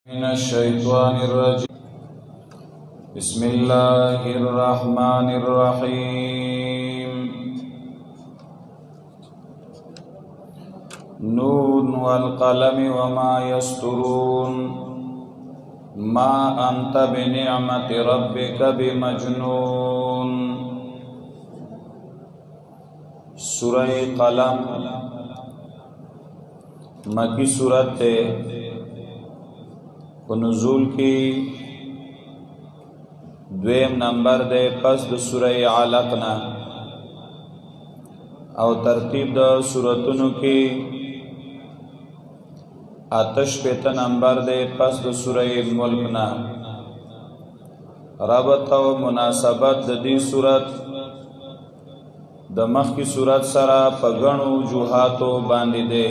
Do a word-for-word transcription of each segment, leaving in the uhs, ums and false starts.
من الشيطان الرجيم. بسم الله الرحمن الرحيم. نون والقلم وما يسطرون ما أنت بنعمة ربك بمجنون. سورة قلم مکی سورت ہے و نزول کی دویم نمبر دے پس د سورہ علقنا او ترتیب د سورتونو کی آتش پیتا نمبر دے پس د سورہ ملکنا. ربط و مناسبت د دی سورت د مخ کی سورت سرا پگنو جوحاتو باندی دے.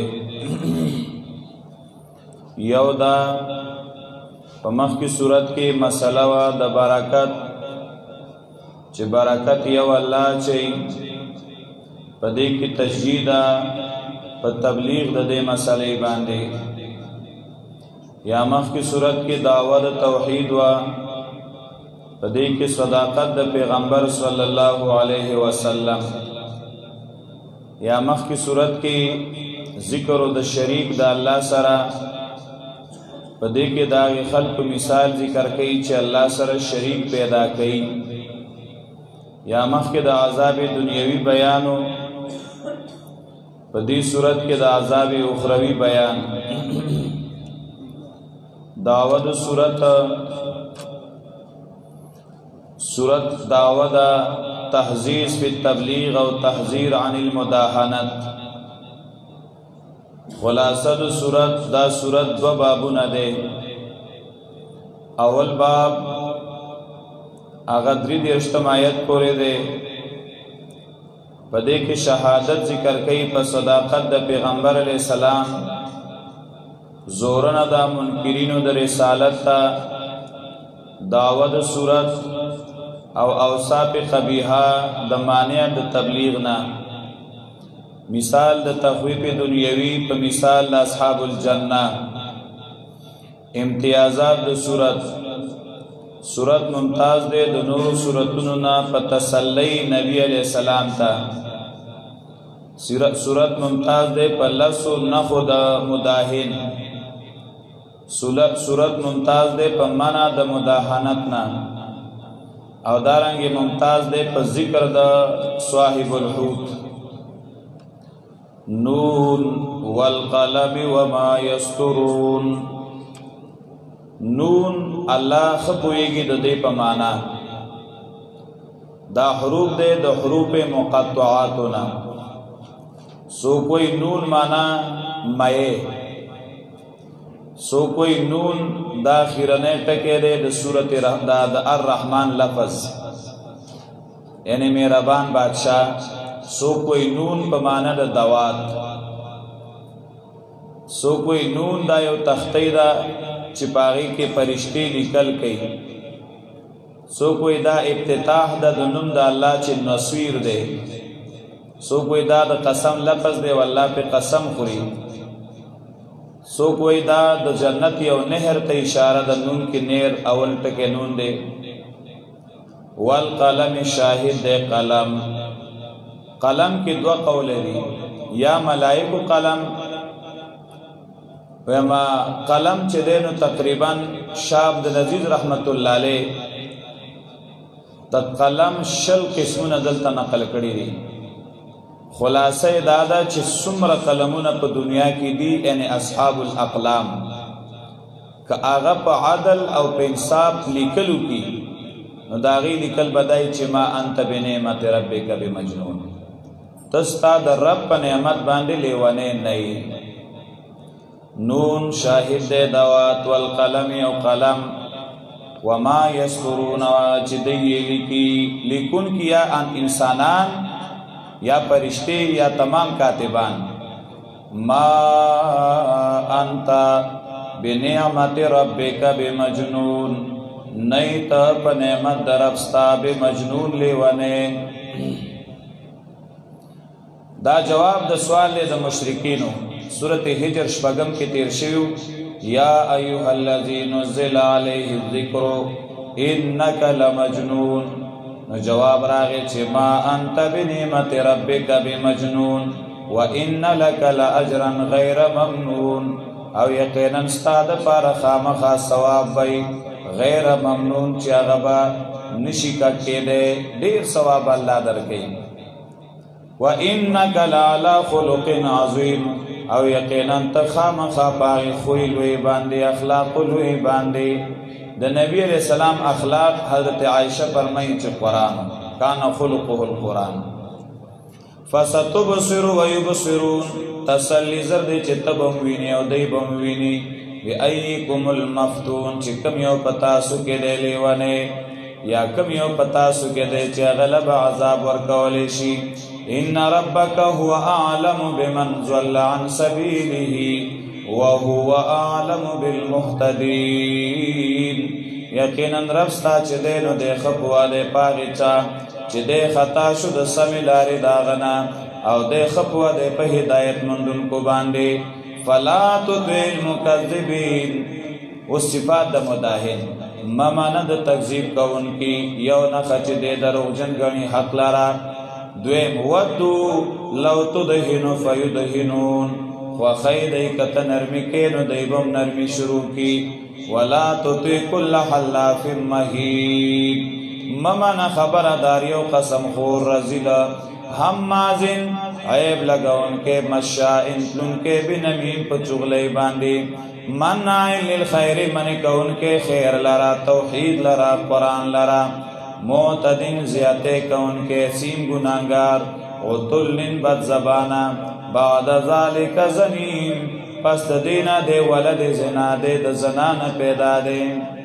یو دا په مخ کی صورت کې مسله وا د برکت چې برکت یو الله چې په دې کې تشدید په تبلیغ د دې مسلې باندې. یا مخ کی صورت کې دعوت توحید وا په دې کې صداقت د پیغمبر صلی الله علیه وسلم. یا مخ کی صورت کې ذکر د شریک د الله سره په دې کې دا خلق مثال ذکر کوي چې الله سره شریک پیدا کوي. یا مخکې د عذاب دنیوي بیانو په دې صورت کې د عذاب اخروی بیان. دعوت صورت صورت دعوت تحذير فی التبلیغ او تحذير عن المداهنت. خلاصه د صورت دا صورت دو بابونه ده. اول باب هغه درې دیرشتم آیت پورې ده. په دې کې شهادت ذکر کوي په صداقت د پیغمبر علیه السلام، زورنا د منکرینو د رسالت ته، دعوت صورت او اوصاف قبیحه د مانع د تبلیغ نه، مثال د تخویف دنیوی په مثال د اصحاب الجنه. امتیازات د صورت صورت ممتاز ده د نورو صورتونو نه په تسلی نبی علیہ السلام ته. صورت ممتاز ده په لفظ نخو د مداهن. صورت ممتاز ده په معنا د مداهنت نه، او دارنګ ممتاز ده په ذکر د صاحب الحوت. نون والقلم وما يسطرون. نون الله خپويږي د دې په معنا. دا حروف دې د حروف مقطعاتنا. سو کوئی نون معنا مئے، سو کوئی نون دا خیرنه ټکه دې د سورۃ الرحمن لفظ یعنی مهربان بادشاہ. سو کوئی نون په معنا د دوات، سو کوئی نون دا یو تختی دا چې پاغي کې فرشتي لیکل کوي. سو کوئی دا افتتاح دا د نوم د الله چې نصویر دی. سو کوئی دا د قسم لفظ دی والله په قسم خوري. سو کوئی دا د جنت یو نهر ته اشاره د نون کې نیر اول ټکه نون دی. والقلم شاهد دی قلم. قلم کی دو قول دی، یا ملائکو قلم وما قلم چه دینو تقریبا شاب د نزیز رحمت اللہ علیہ تا قلم شل قسمون دلتا نقل کری دی. خلاصه دادا چه سمر قلمون پا دنیا کی دی یعنی اصحاب الاقلام که آغا پا عدل او پا انصاف لیکلو کی نو داغی لیکل بدائی چه ما انت بنعمت ربک بمجنون، تستا در رب پا نعمت باندے لیوانے نئی. نون شاہد دے دوات والقلم او قلم وما یسطرون چی دیئے لکی لکن کی یا انسانان یا پرشتے یا تمام کاتبان. ما انتا بنعمت ربک بمجنون، نیتا پا نعمت در افستا بمجنون لیوانے. دا جواب د سوال د مشرکینو. سورت حجر شپږم کې تیر شوی یا ایها الذی نزل علیه الذکر انک لمجنون. نو جواب راغی چې ما انت بنعمت ربک بمجنون وان لک لاجرا غیر ممنون. او یقینا ستا دپاره خامخا ثواب وی غیر ممنون چې هغه به نشي کټ کېدی، ډېر ثواب الله درکوي. وانک لعلی خلق عظیم. او یقینا ته خامخا په هغې خوی لوی باندې اخلاق لوی باندې. د نبی علیہ السلام اخلاق حضرت عائشہ فرمایي چې قرآن کان خلقه القرآن. فستبصر ويبصرون. تسلی زر دی چې ته به م وینې او دی به م ویني. بأیکم المفتون. چې کوم یو په تاسو کې دی لیونی یا کوم یو په تاسو کې دی چې هغه له به عذاب ورکولی شي. ان ربک هو اعلم بمن ضل عن سبیله وهو اعلم بالمهتدین. یقینا رب ستا چې دی نو دی ښه پوه دی په هغې چا چې دی خطا شو د سمې لارې د هغه نه او دی ښه پوه دی په هدایت موندونکو باندې. فلا تطع المکذبین. اوس صفات د مداهن مه منه د تکذیب کوونکي. یو نښه چې دی دروغجن ګڼي حق لره. دویم ودو لو تدهنو فیدهنون. خوښی دی که ته نرمي کې نو دی به هم نرمي شروع کي. ولا تطع کل حلاف مهین. مه منه خبردار یو قسم خور رذیله همازن عیب لګونکی مشاء تلونکی بنمیم په چغلۍ باندې مناع للخیر منع کوونکی خیر لرا توحید لرا قرآن لرا معتدن زیاته کوونکی سیم گناهګار عتل بد زبانا بعد ذلک زنیم. پس د دینه دی ولد زنا دی د زنا نه پیدا دی.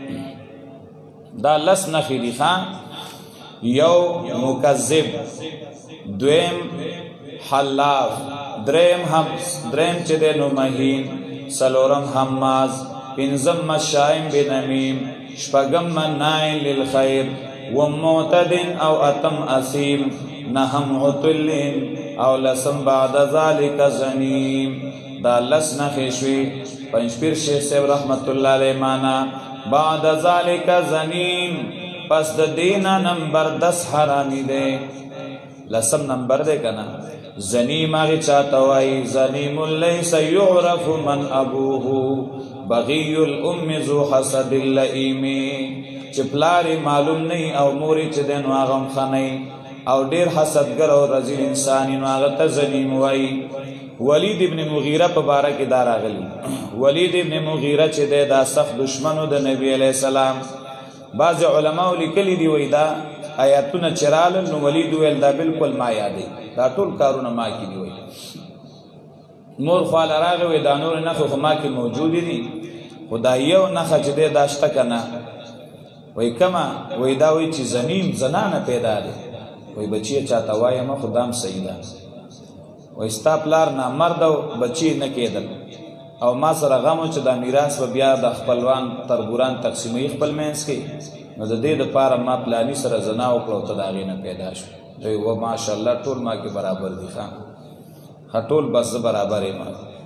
دا لس نښې دي ښه. یو مکذب، دویم حلاف، دریم هم دریم چې دی نو مهین، څلورم هماز، پنځم مشاء بنمیم، شپږم مناع للخیر، اووم معتد او اتم اثیم، نهم عتل او لسم بعد ذلک زنیم. دا لس نښې شوې. پنځپیر شیخ صاحب رحمت الله علیه معنا بعد ذلک زنیم. پس د دینا نمبر دس حرامی دی. لسم نمبر دی که نه. زنیم هغې چاته وایي زنیم لیس یعرف من ابوه بغی الام ذو حسد اللئیم. چې پلار معلوم نه او مورې چې دی نو هغه هم ښه نه او ډېر حسدګر او رذیل انسان نو هغه ته زنیم وایي. ولید ابن مغیره په باره کې دا راغلی. ولید ابن مغیره چې دی دا سخت دشمنو د نبی علیه السلام. بعض علماو لیکلی دی وایي دا آیاتونه چې رالل نو ولید ویل دا بالکل ما یادې دا ټول کارونه ما کې دي. وایي مور خواله راغی وایي دا نور نښې خو ما کې موجودې دي خو دا یو نښه چې دی دا شته که نه. وایي کمه؟ وایي دا وایي چې زنیم زنانه پیدا دی. وایي بچیه چاته وایم خو دا هم صحیح ده. وایي ستا پلار نامرد او بچی نه کېدل او ما سره غم و چې دا میراث به بیا د خپلوان تربوران تقسیموي خپل منځ کې نو د دې دپاره ما پلاني سره زنا وکړه او ته د هغې نه پیدا شو. دوی و ماشاءالله ټول ما کې برابر دي. ښه ټول بس زه برابر یم.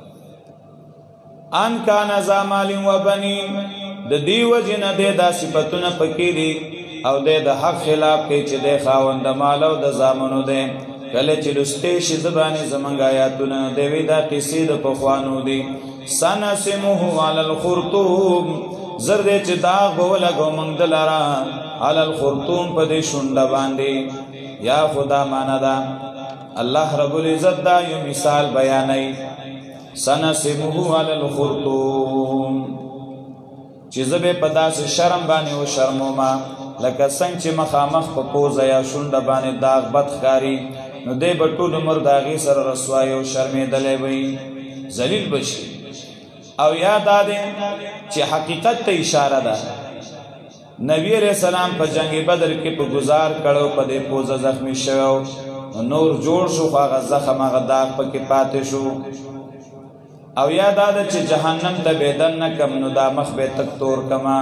ان کان ذا مال و بنین. د دې وجې نه دی دا صفتونه پکې دي او دی د حق خلاف کوي چې دی خاوند مال او د زامنو دی. کله چې لوستې شي د باندې زمونږ آیاتونه دی وی دا قصې د پخوانو دي. سنسمه علی الخرطوم. زر دی چې داغ به ولګو موږ دلاره علی الخرطوم په دې شونډه باندې. یا خدا معنا ده الله رب العزت دا یو مثال بیانوي. سنسمه علی الخرطوم چې زه به په داسې شرم باندې وشرمومه لکه څنګه چې مخامخ په پوزه یا شونډه باندې داغ بد ښکاري نو دی به ټول عمر د هغې سره رسوایي او شرمېدلی وي ذلیل به شي. او یا دا دی چې حقیقت ته اشاره ده. نبی علیہ السلام په جنگ بدر کې په گزار کړو په دې پوزه زخمی شوی نور جوړ شو خو هغه زخم هغه داغ پکې پاتې شو. او یا دا ده چې جهنم ته به دننه کم نو دا مخ به تک تور کما.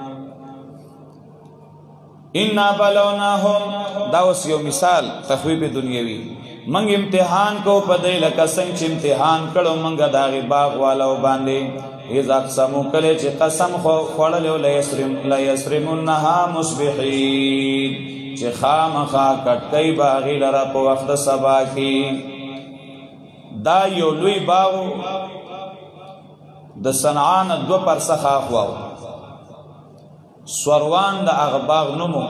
انا بلوناهم دا اوس یو مثال تخویب دنیوي. منګ امتحان کو په دې لکه څنګه چې امتحان کړو منګ د هغې باغ والاو باندې اذا اقسموا کله چې قسم خوړلو لا یسرمنها مصبحین چې خامخا کټکۍ باغی لره په وخت سبا کې. دا یو لوی باغ د صنعان دو پرسخ اخواو سوروان د هغه باغ نومو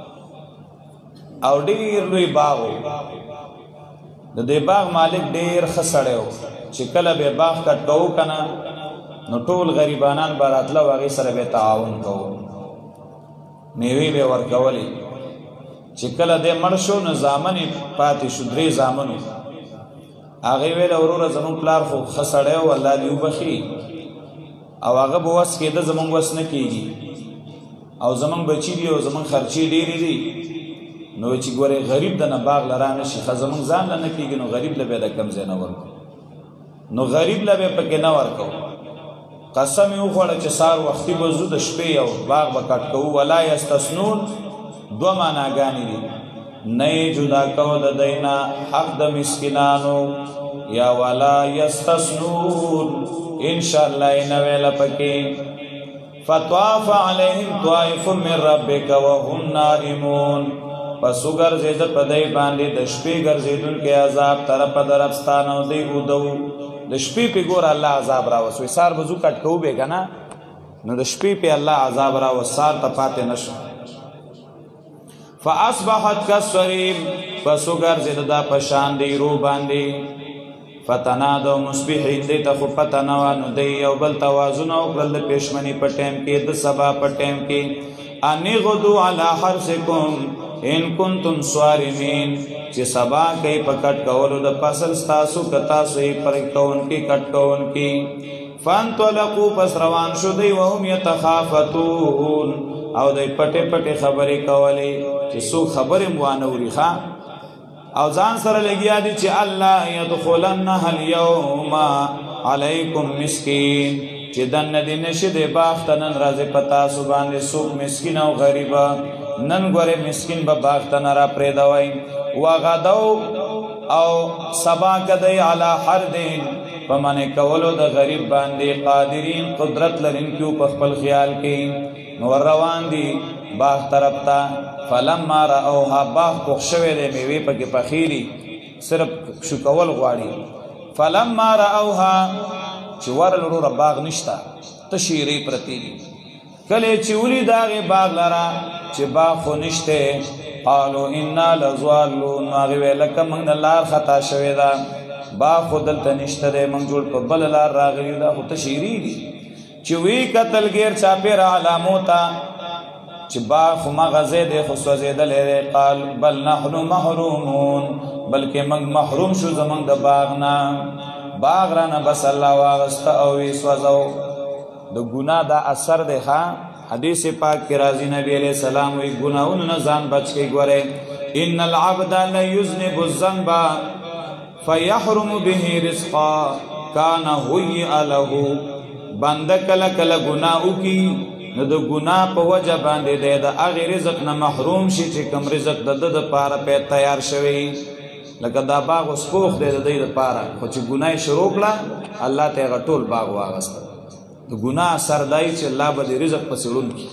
او ډیر لوی باغ د دې باغ مالک ډیر ښه سړی و چې کله به باغ کټکو کنه نو ټول غریبانان به راتله او هغې سره به تعاون کوو میوې به ورکولې چې کله دی مړ شو نو زامن یې پاتې شو درې زامن و هغې ویله وروره زمونږ پلار خو ښه سړی و الله دې وبخي او هغه به وس کېده زمونږ وس نه کېږي او زمونږ بچي دي او زمونږ خرچې ډېرې دي نو چې ګورې غریب د نه باغ لره نه شي ښه زمونږ ځان له نه کېږي نو غریب له به د کم ځای نه ورکو نو غریب له به پکې نه ورکو. قسم یې وخوړه چې سهار وختي به ځو د شپې یو باغ به کټ کوو ولا یستثنون دوه معناګانې دي نه یې جدا کوو د دی نه حق د مسکینانو یا ولا یستثنون انشاءالله یې نه ویله پکې. فطواف علیهم طائف من ربک وهم نائمون پس وګرځېده په دی باندې د شپې ګرځېدونکی عذاب طرفه د رب ستانه او دی اوده و د شپې پې ګوره الله عذاب راوست سهار به ځو کټ کوو بې که نه نو د شپې پې الله عذاب راوست سهار ته پاتې نه شو. فاصبحت کالصریم پس وګرځېده دا په شان د ایرو باندې فتنادوا مصبحین دی ته خو پته نه وه نو دی یو بل توازونه وکړل د پېشمني په ټایم کې د سبا په ټایم کې ان اغدوا علی حرثکم ان کنتم صارمین چې سبا کوي په کټ کولو د فصل ستاسو که تاسو یې پرې کوونکي کټ کوونکي. فانطلقوا پس روان شو دی وهم یتخافتون او دی پټې پټې خبرې کولې چې څوک خبرې م وانه اوري ښه او ځان سره لګیا دي چې الله یدخلنها اليوم علیکم مسکین چې دننه دې نشي دی باغ ته نن راځي په تاسو باندې څوک مسکین او غریبه نن ګورې مسکین به باغ ته نه را پرېږدوئ وغدو او سبا کدی علی حردین په منې کولو د غریب باندې قادرین قدرت لرونکي په خپل خیال کې نو روان دي باغ طرف ته. فلما رأوها باغ پوخ شوی دی میوې پکې پخې دي صرف شکول غواړي. فلما رأوها چې ورل وروره باغ نشته تشې ایرې پرتې دي کله چې ولید هغې باغ لره چې باغ خو نشته قالو انا لضالون هغې ویل لکه موږ نه لار خطا شوې ده باغ خو دلته نشته دی موږ جوړ په بله لار راغلي دا خو تشې ایرې دي چې وی کتل ګیر چاپېره علامو ته چې باغ خو مغه ځای دی خو سوځېدلی دی قال بل نحنو محرومون بلکې موږ محروم شو زموږ د باغ نه باغ رانه بس الله واغسته او وی سوځو د ګناه دا اثر دی ښه حدیث پاک کې راځي نبی علیہ السلام وی ګناهونو نه ځان بچ کې ګورئ ان العبد لیذنب الذنب فیحرم به رزقا کان هیئ له بنده کله کله ګناه وکړي نو د ګناه په وجه باندې دی د هغې رزق نه محروم شي چې کوم رزق د ده دپاره پې تیار شوی لکه دا باغ اوس پوخ دی د دوی دپاره خو چې ګناه یې شروع کړه الله ته یې هغه ټول باغ واغسته د ګناه اثر دی چې الله به د رزق پسې ړوند کړي.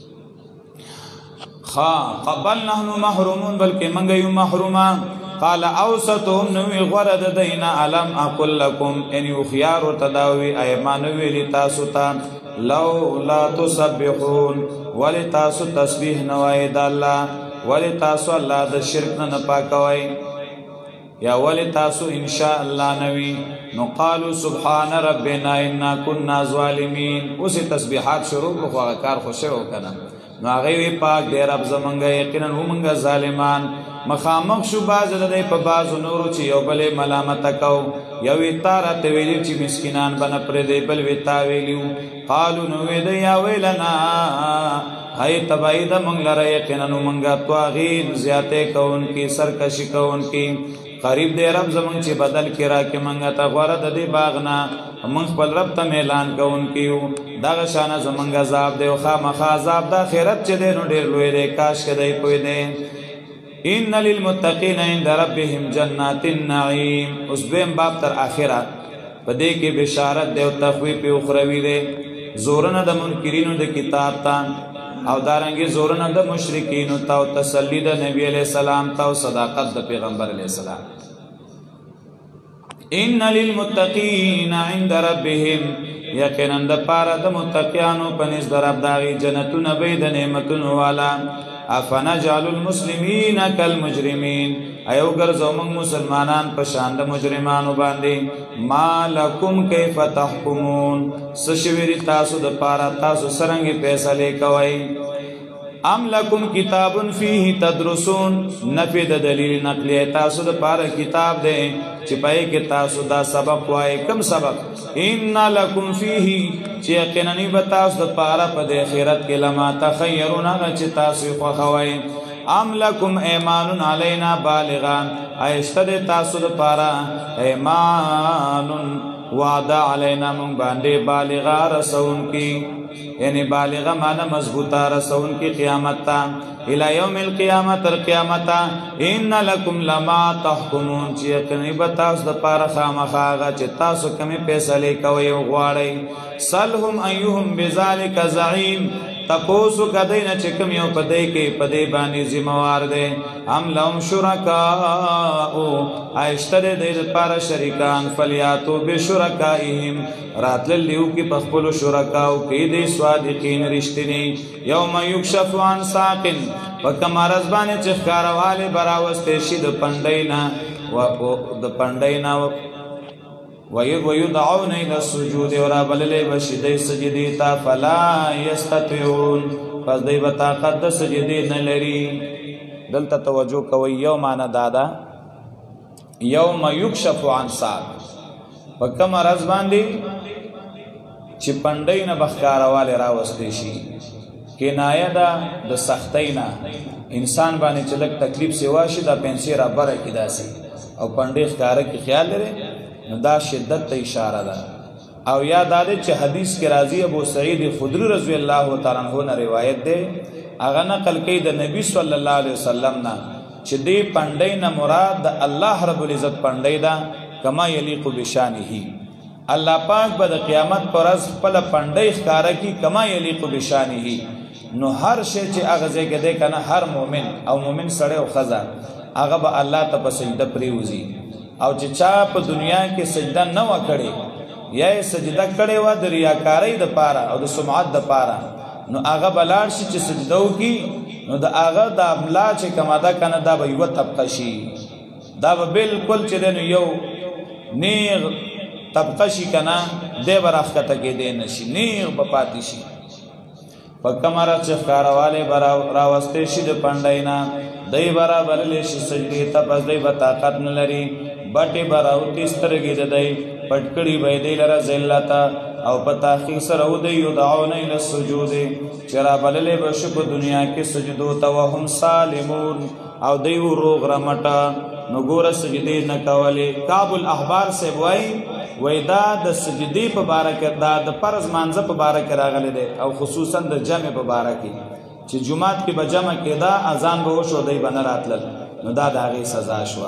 ښه بل نحنو محرومون بلکې موږ یو محرومان. قال اوسطهم نوی غوره د دی نه الم اقل لکم یعنې هوښیار ورته دا ووي ایا ما نه ویلي تاسو ته لولا تسبحون ولې تاسو تسبیح نه وایئ د الله ولې تاسو الله د شرک نه نه پاکوئ یا ولې تاسو انشاء الله نوی نو قالو سبحان ربنا انا كنا ظالمین اوس تسبیحات شروع کړو خو هغه کار خو شوی و که نه نو هغې وی پاک دی رب زمونږ یقینا ومونږ ظالمان. مخامخ شو بعض د دی په بعضو نورو چې یو بل یې ملامته کو یو یې تا راته ویلي چې مسکینان به نه پرېږدئ بل وی تا ویلي و قالو نو وی دی یا ویلنا هی تباهي ده مونږ لره یقینا ومونږ طاغین زیاتې کوونکي سرکشي کوونکي. قریب دی رب زمونږ چې بدل کې راکړي مونږ ته غوره د دې باغ نه مونږ خپل رب ته اعلان کوونکي یو دغه شانه زمونږ عذاب دی او خامخا عذاب د آخرت چې دی نو ډېر لوی دی کاش که دی پوه دی. ان للمتقین عند ربهم جنات النعیم اوس دویم باب تر آخره په دې کې بشارت دی او تخویف اخروی دی زورنه د منکرینو د کتاب ته او دارنګې زورنه د مشرکینو ته او تسلی د نبی علیہ السلام ته او صداقت د پیغمبر علیہ السلام ان للمتقین عند ربهم یقینا د پاره د متقیانو پنځ د رب داغي جنتونه به د نعمتونو والا افنجعل المسلمین کالمجرمین ایو ګرځو موږ مسلمانان په شان د مجرمانو باندې مالکم کیف تحکمون سشویری تاسو د پاره تاسو سرنګي فیصله کوي ام لکم کتاب فیه تدرسون نفی د دلیل نقلی تاسو د پاره کتاب دی چې پای کې تاسو دا سبق وای کم سبق ان لکم فیه چې یقینا به تاسو د پاره په د آخرت کې لما تخیرون چې تاسو خو خوای ام لکم ایمان علینا بالغان ایشتد تاسو د پاره ایمان وعده علینا من باندې بالغا رسون کی یعنی بالغا معنی مضبوطه رسون کی قیامت تا الى یوم القیامت تر قیامت ان لکم لما تحکمون چې یقیني به تاسو د پاره خامخاغه چې تاسو کمی فیصله کوي او غواړئ سلهم ایهم بذلک زعیم تپوسو کدی نه چې کوم یو پدې کې پدې باندې ذمہوار دی هم لهم شرکاء ایشتر دې لپاره شریکان فلیاتو بشرکائهم راتل لیو کې پخپل شرکاو کې دې صادقین رښتینی یوم یکشف عن ساق وکما رزبانه چې ښکارواله براوسته شي د پندینا و د پندینا ويدعون الى السجود ورا بلل بشدي سجدي تا فلا يستطيعون پس دی طاقت د سجدي نه لري دلته توجه کوي یوم انا دادا یوم یکشف عن ساق وکم راز باندې چې پندای نه بخکارواله راوستي شي کنایه ده د سختینا انسان باندې چې لک تکلیف سیوا شي دا پنسي را بره کی داسي او پندای ښکارا کی خیال لري نو دا شدت ته اشاره ده او یا دا چې حدیث کې راضی ابو سعید خدری رضی الله تعالی عنہ نه روایت ده اغه نقل کوي د نبی صلی الله علیه وسلم نه چې دې پندای نه مراد د الله رب العزت پندای ده کما یلیق بشانه الله پاک به د قیامت پر ورځ خپل پندای ښکارا کی کما یلیق بشانه نو هر شی چې هغه ځای کې ده کنه هر مؤمن او مؤمن سره او خزا هغه به الله ته په سجده پریوزي او چې چا په دنیا کې سجده نه وکړي یا سجده کړي و د ریاکاری د پاره او د سمعت د پاره نو هغه بلار شي چې سجده وکي نو د هغه د املا چې کماده کنه دا به یو طبقه شي دا به بالکل چې نو یو نیغ طبقه شي کنه د برخته کې دی نشي نیغ په پاتې شي په کمره چې ښکارواله برا راوسته شي د پنداینا دای برابر لشي سجدي ته بس دای په طاقت نه لري بټي براوتی سترګې د دای پټکړی به دی لره ذلتا او په تحقیق سره و دی یدعون الى السجود چرا بللې بش په دنیا کې سجدو ته وهم سالمون او دی روغ رمټا نو ګور سجدي نه کولې کعب الاحبار سے وای وېدا د سجدي په بارک دا د فرض مانزه په بارک راغلي دي او خصوصا د جمع په بارک چې جمعات کې به جمع کېدا اذان به وشو دی بنه راتل نو دا د هغه سزا شو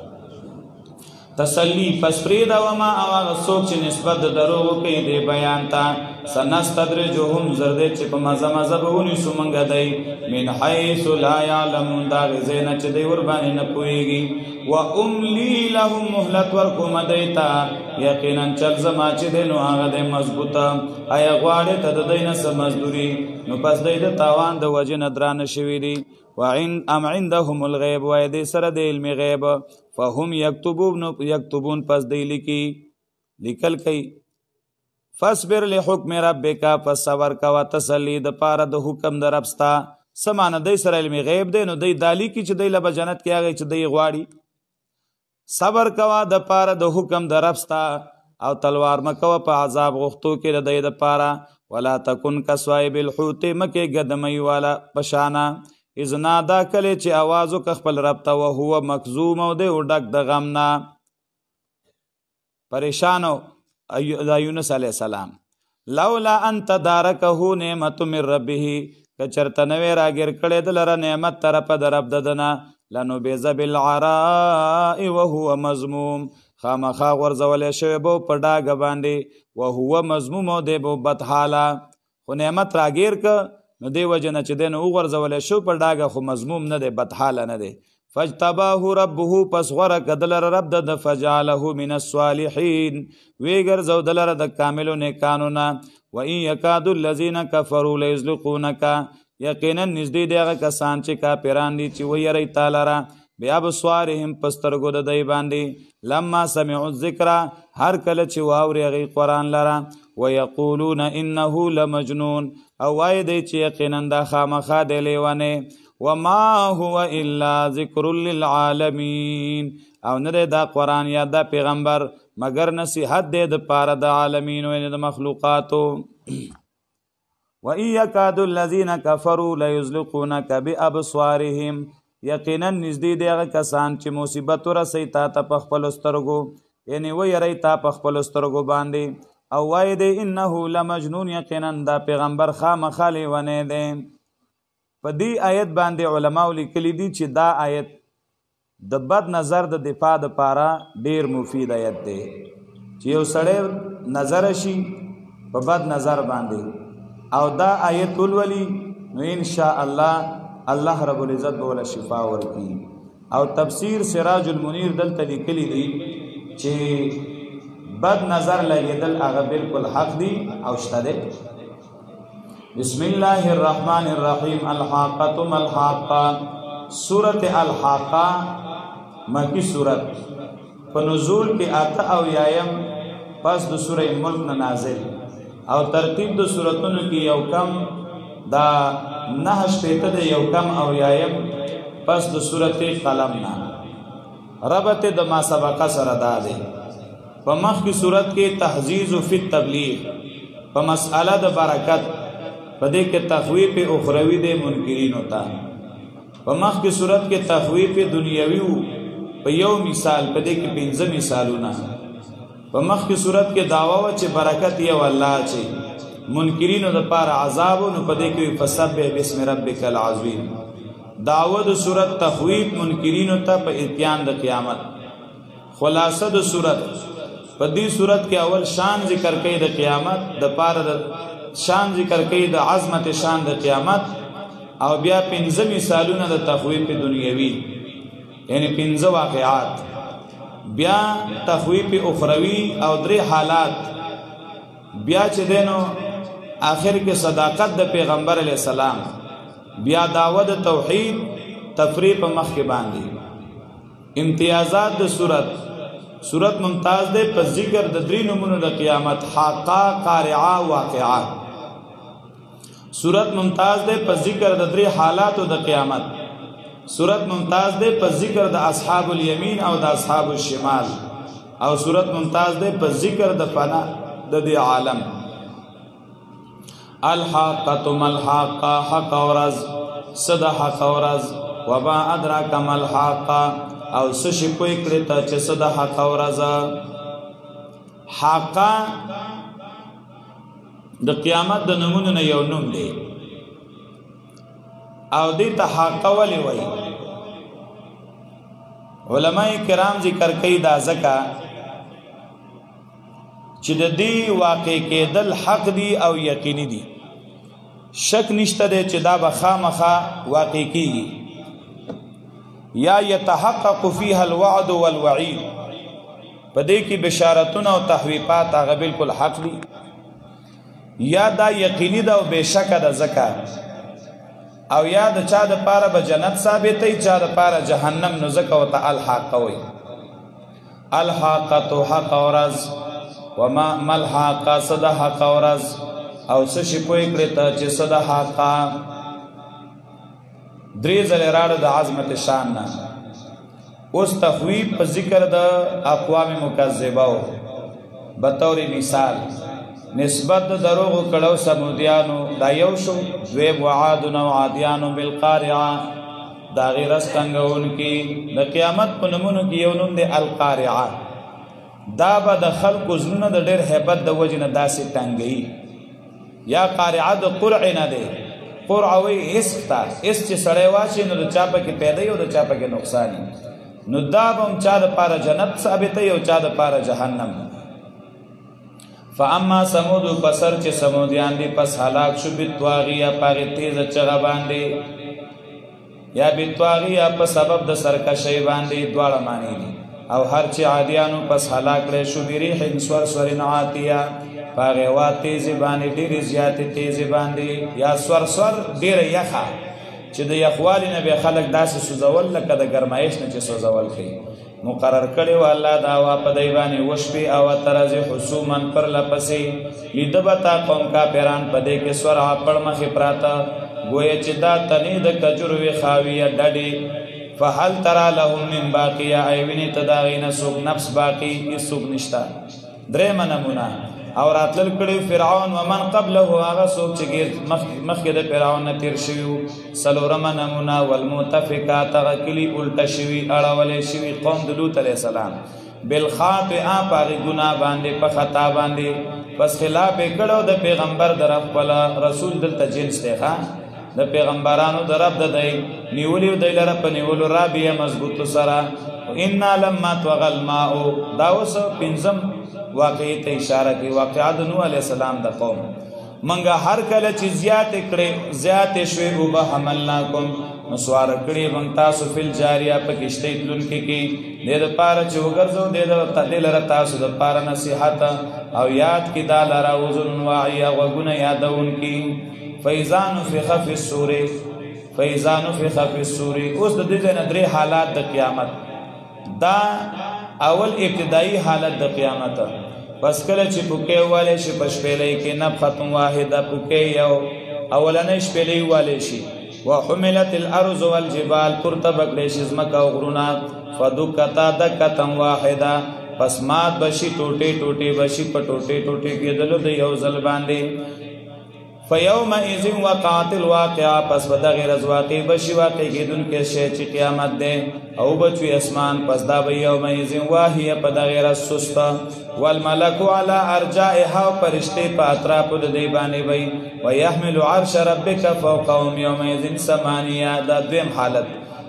تسلی پس پریدا وما اواغ سوک چه نسبت دروغو کئی دے بیان تا سنستدرجهم زرده چه پا مزا مزا بہونی سمنگ دی من حیث لا یعلمون دا غزین چه دی وربانی نپوئیگی و املی لهم محلت ورکو مدیتا یقینا چل زما چه دی نو آغا دی مضبوطا آیا غواری تا دی نس مزدوری نو پس دی دی تاوان دی وجه ندران شوی دی ام عندهم الغیب و دی سر دی علم غیب فهم یکتبون یکتبون پس دی لکی لیکل کئی فصبر لحکم ربک پس صبر کوا تسلی د پاره د حکم د ربستا سمانه دی سره علم غیب دی نو دی دالی کی چې دی لبه جنت کې هغه چې دی غواړي صبر کوا د پاره د حکم د ربستا او تلوار مکوا په عذاب غختو کې د دی د پاره ولا تکن کسوایب الحوت مکه گدمای والا پشانا اذنا دا کله چې आवाजو ک خپل رب ته او هو مکذوم او دی ډک د غمنا پریشانو یونس علیہ السلام لولا انت دارکه نعمت من ربه کچرته نوې راګر کړه د لره نعمت طرف د رب ددنا لنو بیز بالعراء وهو مذموم خامخا غورځولی شوی به په ډاګه باندې وهو مذموم او دی به بدحاله خو نعمت راګیر که نو دی وجه نه چې دی نو وغورځولی شو په ډاګه خو مذموم نه دی بدحاله نه دی فاجتباه ربه پس غوره که دلره رب د د فجعله من الصالحین وی ګرځو دلره د کاملو نیکانو نه وان یکاد الذین کفروا لیزلقونک یقینا نږدې دی هغه کسان چې کافران دي چې ویری تا لره بابصارهم پسترګو د دی باندې لما سمعوا الذکر هر کله چې واوري هغې قرآن لره ویقولون انه لمجنون او وایي دی چې یقینا دا خامخا دی لیونی وما هو الا ذکر للعالمین او نه دی دا قرآن یا دا پیغمبر مگر نصیحت دی د پاره د عالمینو یعنې د مخلوقاتو وَإِن يَكَادُ الَّذِينَ كَفَرُوا لَيُزْلِقُونَكَ بِأَبْصَارِهِمْ یقینا نږدې دی هغه کسان چې مصیبت ورسوي تا ته په خپلو سترګو یعنې ویری تا په خپلو سترګو باندې او وایي دی انه لمجنون یقینا دا پیغمبر خامخا لیونی دی په دې آیت باندې علماو لیکلي دي چې دا آیت د بد نظر د دفاع دپاره ډیر مفید آیت دی چې یو سړی نظر شي په بد نظر باندې او دا آیت ولولي نو انشاء الله الله رب العزت به ولا شفا ورکي او تفسیر سراج المنیر دلته لیکلی دی چې بد نظر لګیدل هغه بالکل حق دی او شته دی بسم الله الرحمن الرحیم الحاقة ما الحاقة سورة الحاقة مکی سورت په نزول کې اته او یایم پس د سوره ملک نه نازل او ترتیب د سورتونو کې یو کم دا نه شپېته د یو کم او یایم پس د سورت قلم نه ربط د ما سبقه سره دا دی په مخکې سورت کې تحزیز فی التبلیغ په مسئله د برکت په دې کې تخویف اخروی د منکرینو ته په مخکې سورت کې تخویف دنیوي په یو مثال په دې کې پنځه مثالونه په مخکې صورت کې دعوا و چې برکت یو الله چې منکرینو د پاره عذاب نو په دې کې فسبح بسم ربک العظیم دعوه د صورت تخویف منکرینو ته په اتیان د قیامت خلاصه د صورت په دې صورت کې اول شان ذکر کوي د قیامت د پاره د شان ذکر کوي د عظمت شان د قیامت او بیا پنځه مثالونه د تخویف دنیوي یعنی پنځه واقعات بیا تخویف اخروی او درې حالات بیا چې دینو آخر کې صداقت د پیغمبر علیہ السلام بیا دعوت توحید تفریح په مخ کې باندې امتیازات د صورت صورت ممتاز ده په ذکر د درې نمونو د قیامت حاقه قارعه واقعه صورت ممتاز ده په ذکر د درې حالاتو د قیامت صورت ممتاز ده په ذکر د اصحاب الیمین او د اصحاب الشمال او صورت ممتاز ده په ذکر د فنا د دې عالم الحاقة ملحاقة حق ورز صد حق ورز وما ادراک ملحاقة او سشی پوی کرتا چه صد حق ورز حاقة د قیامت د نمونو نه یو نوم دی او دی تا حاقه ولی وی علماء کرام ذکر کئی دا زکا چی دا دی واقع کېدل حق دی او یقینی دی شک نشته دی چی دا بخا مخا واقع کی یا یتحقق فیها الوعد والوعید پا دی کی بشارتون او تحویقات آغا بالکل حق دی یا دا یقینی دا و بیشک دا زکا او یا د چا د پاره به جنت ثابتې چا د پاره جهنم نو زکه وت الحاق وي الحاقه حق اورز وما ملحاق صد حق اورز او څه شي کوی کړه ته چې صد حق درې زله راړه د عظمت شان نه اوس تخویب په ذکر د اقوام مکذبه بطور مثال نسبت دروغ کړو سمودیانو دا یو شو دویم وعادنا وعادیانو بالقارعه دا غیر استنګون کې د قیامت په نمونو کې یو نوم دی القارعه دا به د خلکو زړونه د ډېر هیبت د وجې نه داسې تنګوي یا قارعه د قرع نه دی قرع وی اسک تا اس چې سړی واچي نو د چا پکې پیدا او د چا پکې نقصان نو دا بم چا د پاره جنت ثابت یو چا د پاره جهنم. فاما سمود پسر چې سمودیان دي پس هلاک شو بتواغیا پاغه تیز چغه باندې یا بتواغیا په سبب د سرکشی باندې دواړه معنی دي. او هر چې عادیانو پس هلاک کړي شو بریح سور سور نعاتیا پاغه وا تیز باندې ډیر زیات تیز باندې یا سور سور ډیر یخه چې د یخوالي نه به خلک داسې سوزول لکه د ګرمایش نه چې سوزول کوي. مقرر کړي و الله دا وا په دی باندې وشبي او ترز حسومن پر لپسې لیدبتا قوم کا پیران پدې کې سور اپړ مخې پراته گویا چې دا تنی د کجور وی خاویه ډډې فهل ترى لهم من باقیه ایوینی تداغین سوق نفس باقی سوق نشتا. درې منمونه او راتل کړي فرعون ومن قبله هغه سوق چې مخکې د فرعون نه تیر شوی. سلورم نمونه والمتفقات غکلی الټه شوی اړولې شوی قوم د لوط علیه السلام بالخاطئه پاغي ګناه باندې په خطا باندې پس خلاف کړو د پیغمبر در خپل رسول دلته جنس دی ښا د پیغمبرانو در رب د دی نیولیو دی لره په نیولو رابیه مضبوط سره. ان لما طغى الماء دا اوس پنځم واقعي ته اشاره کوي واقعات نوح علیه السلام د قوم. منګه هر کله چې زیات کړي زیات شوي او به حملناکم نسوار کړي مونږ تاسو فل جاریه په کشته تلون کې کې د د پاره چې وګرځو د د لره تاسو د پاره نصيحت او یاد کې دا لره وزن واعي وغونه یادون کې. فیضان فی خف السور فیضان فی خف السور. اوس د دې نه درې حالات د قیامت. دا اول ابتدائی حالت د قیامت پس کله چې پوکې والے شي پښپېلې کې نفخه واحده پوکې یو اولنې شپېلې والے شي. وحملت الارض والجبال پرتبک دې شزمک او غرونا فدکتا دکتا واحده پس مات بشي ټوټې ټوټې بشي په ټوټې ټوټې کېدلو د یو ځل باندې. فیومئذ وقعت الواقعه پس بدا غیر از واقع بشي واقع کېدون کې شی چې قیامت ده او بچوي اسمان پس دا به یومئذ واهیه په دا غیر سست والملک علی ارجائها پرشته په اطراف د دی باندې وي ويحمل عرش ربک فوقهم یومئذ ثمانیه. دا دویم حالت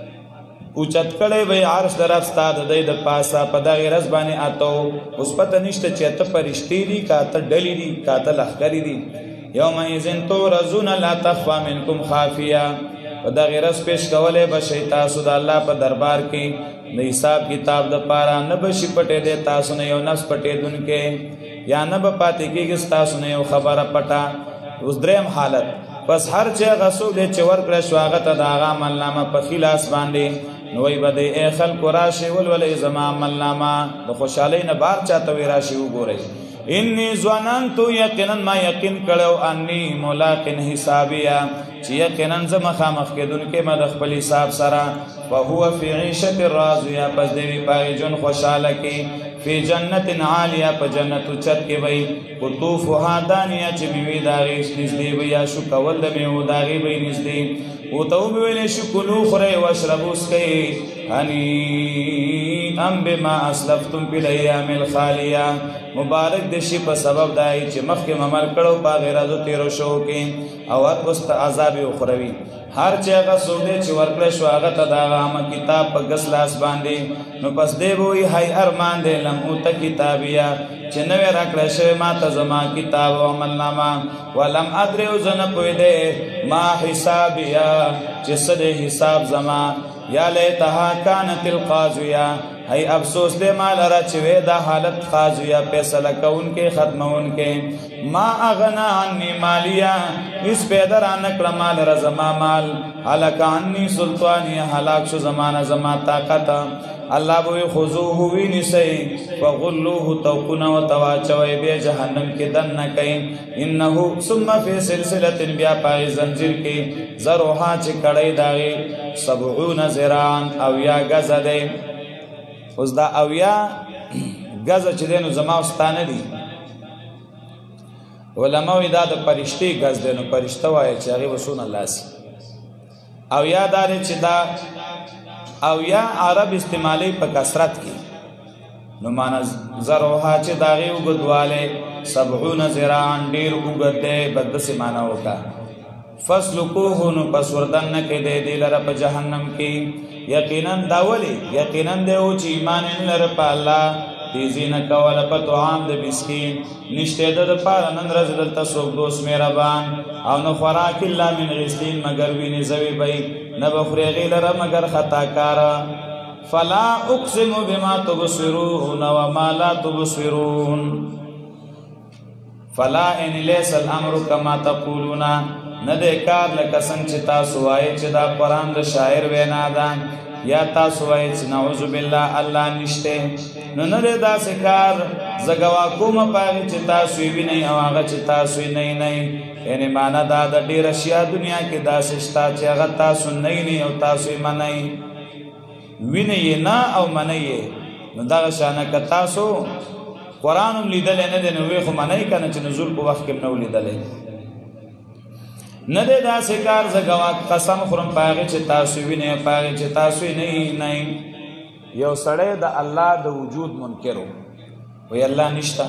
اوچت کړي وي عرش درفستا د دی د پاسه په دا غیر باندې اتو. اوس پته نشته چې ته پرشتي دي کاته ډلې دي کاته لخرې دي. یومئذ تورزون لا تخفى منکم خافیه و دا غیرس پیش کوله بشی تاسو د الله په دربار کې د حساب کتاب د پاره نه بشي پټې دې تاسو نه یو نفس پټې دن کې یا نه به پاتې کېږي تاسو نه یو خبره پټه. اوس دریم حالت پس هر چې غسول چې ور کړ شو هغه ته د هغه عملنامه په خلاص باندې نوې بده ای خلق راشي ول ولې زما عملنامه د خوشالۍ نه بار چاته وی راشي وګورئ. انی ظننت یقینا ما یقین کړو انی ملاقن حسابیا چې یقینا زما خامخ کېدونکې ما د خپل حساب سره فهو فی عیشه راضیه پس دی په جن خوشاله کې فی جنت عالیه په جنت چت کې وای قطوفها دانیه چې میوه داغي نږدې وي یا شو کول د میوه داغي وي نږدې او ته ویل شو کلو خره واشربوا اسکي انی ام بما اسلفتم فی الايام الخالیه. مبارک دشي په سبب دای چې مخکې عمل کړو په غیر ازو تیرو شو کې او واست عذاب اخروی. هر چې هغه سوده چې ورکړ شو هغه ته دا عام کتاب په غس لاس باندې نو پس دی وای هاي ارمان دې لم او ته کتابیا چې نو راکړ شوی ما ته زما کتاب او عملنامه ولم ادري زن پوي دې ما حسابیا چې سده حساب زما یا لیتها کانت القاضیه. هی افسوس دے مال را چوے دا حالت خاضیہ پیسلہ کون کے ختمون کے. ما اغنا عنی مالیا اس پیدر آنکڑا مال را زما مال حلق عنی سلطانی حلاک شو زمانہ زما طاقتا. اللہ بوئی خضوه ہوئی نسی فغلوه توقنا و تواچوئی بے جہنم کے دن نکیں انہو ثم فی سلسلت بیا پائی زنجر کے زروحا چکڑی داغی سبعون زران او یا گز دے. اوس دا اویا غزه چې دینو زما واستانه دي علماء دا د پرشتي غز دینو پرشته وای چې هغه وسون الله سي اویا دار چې دا اویا عرب استعمالي په کثرت کې نو معنا زروها چې داغه وګدواله سبعون زران ډیر وګده بدس معنا وکا فسلکوه نو پس وردن نکې دی دی لره په جهنم کې یقینا دا ولی یقینا دی او چې ایمان لره په الله تیزی نه کوله په طعام د مسکین نشته د پاره نن ورځ دلته څوک دوست مهربان او نه خوراک الا من غسلین مگر ویني زوی بی نه بخوري غیلره مگر خطا کارا فلا اقسم بما تبصرون وما لا تبصرون فلا ان ليس الامر كما تقولون نه د کار لکه څنګه چې تاسو وایي چې دا قران د شاعر وینا ده یا تاسو وایي چې نعوذ بالله الله نشته نو نه دا کار زګوا کوم پاره چې تاسو وی نه او هغه چې تاسو نه نه یعنی معنا دا د ډیر اشیاء دنیا کې دا شتا چې هغه تاسو نه نه او تاسو یې منئ ویني نه او منئ نو دا شانه ک تاسو قران لیدل نه دی نو خو منئ کنه چې نزول په وخت کې نو لیدل نه دی دا کار زګوا قسم خورم پاره چې تاسو ویني پاره چې تاسو نه نه یو سړی د الله د وجود منکر وي الله نشتا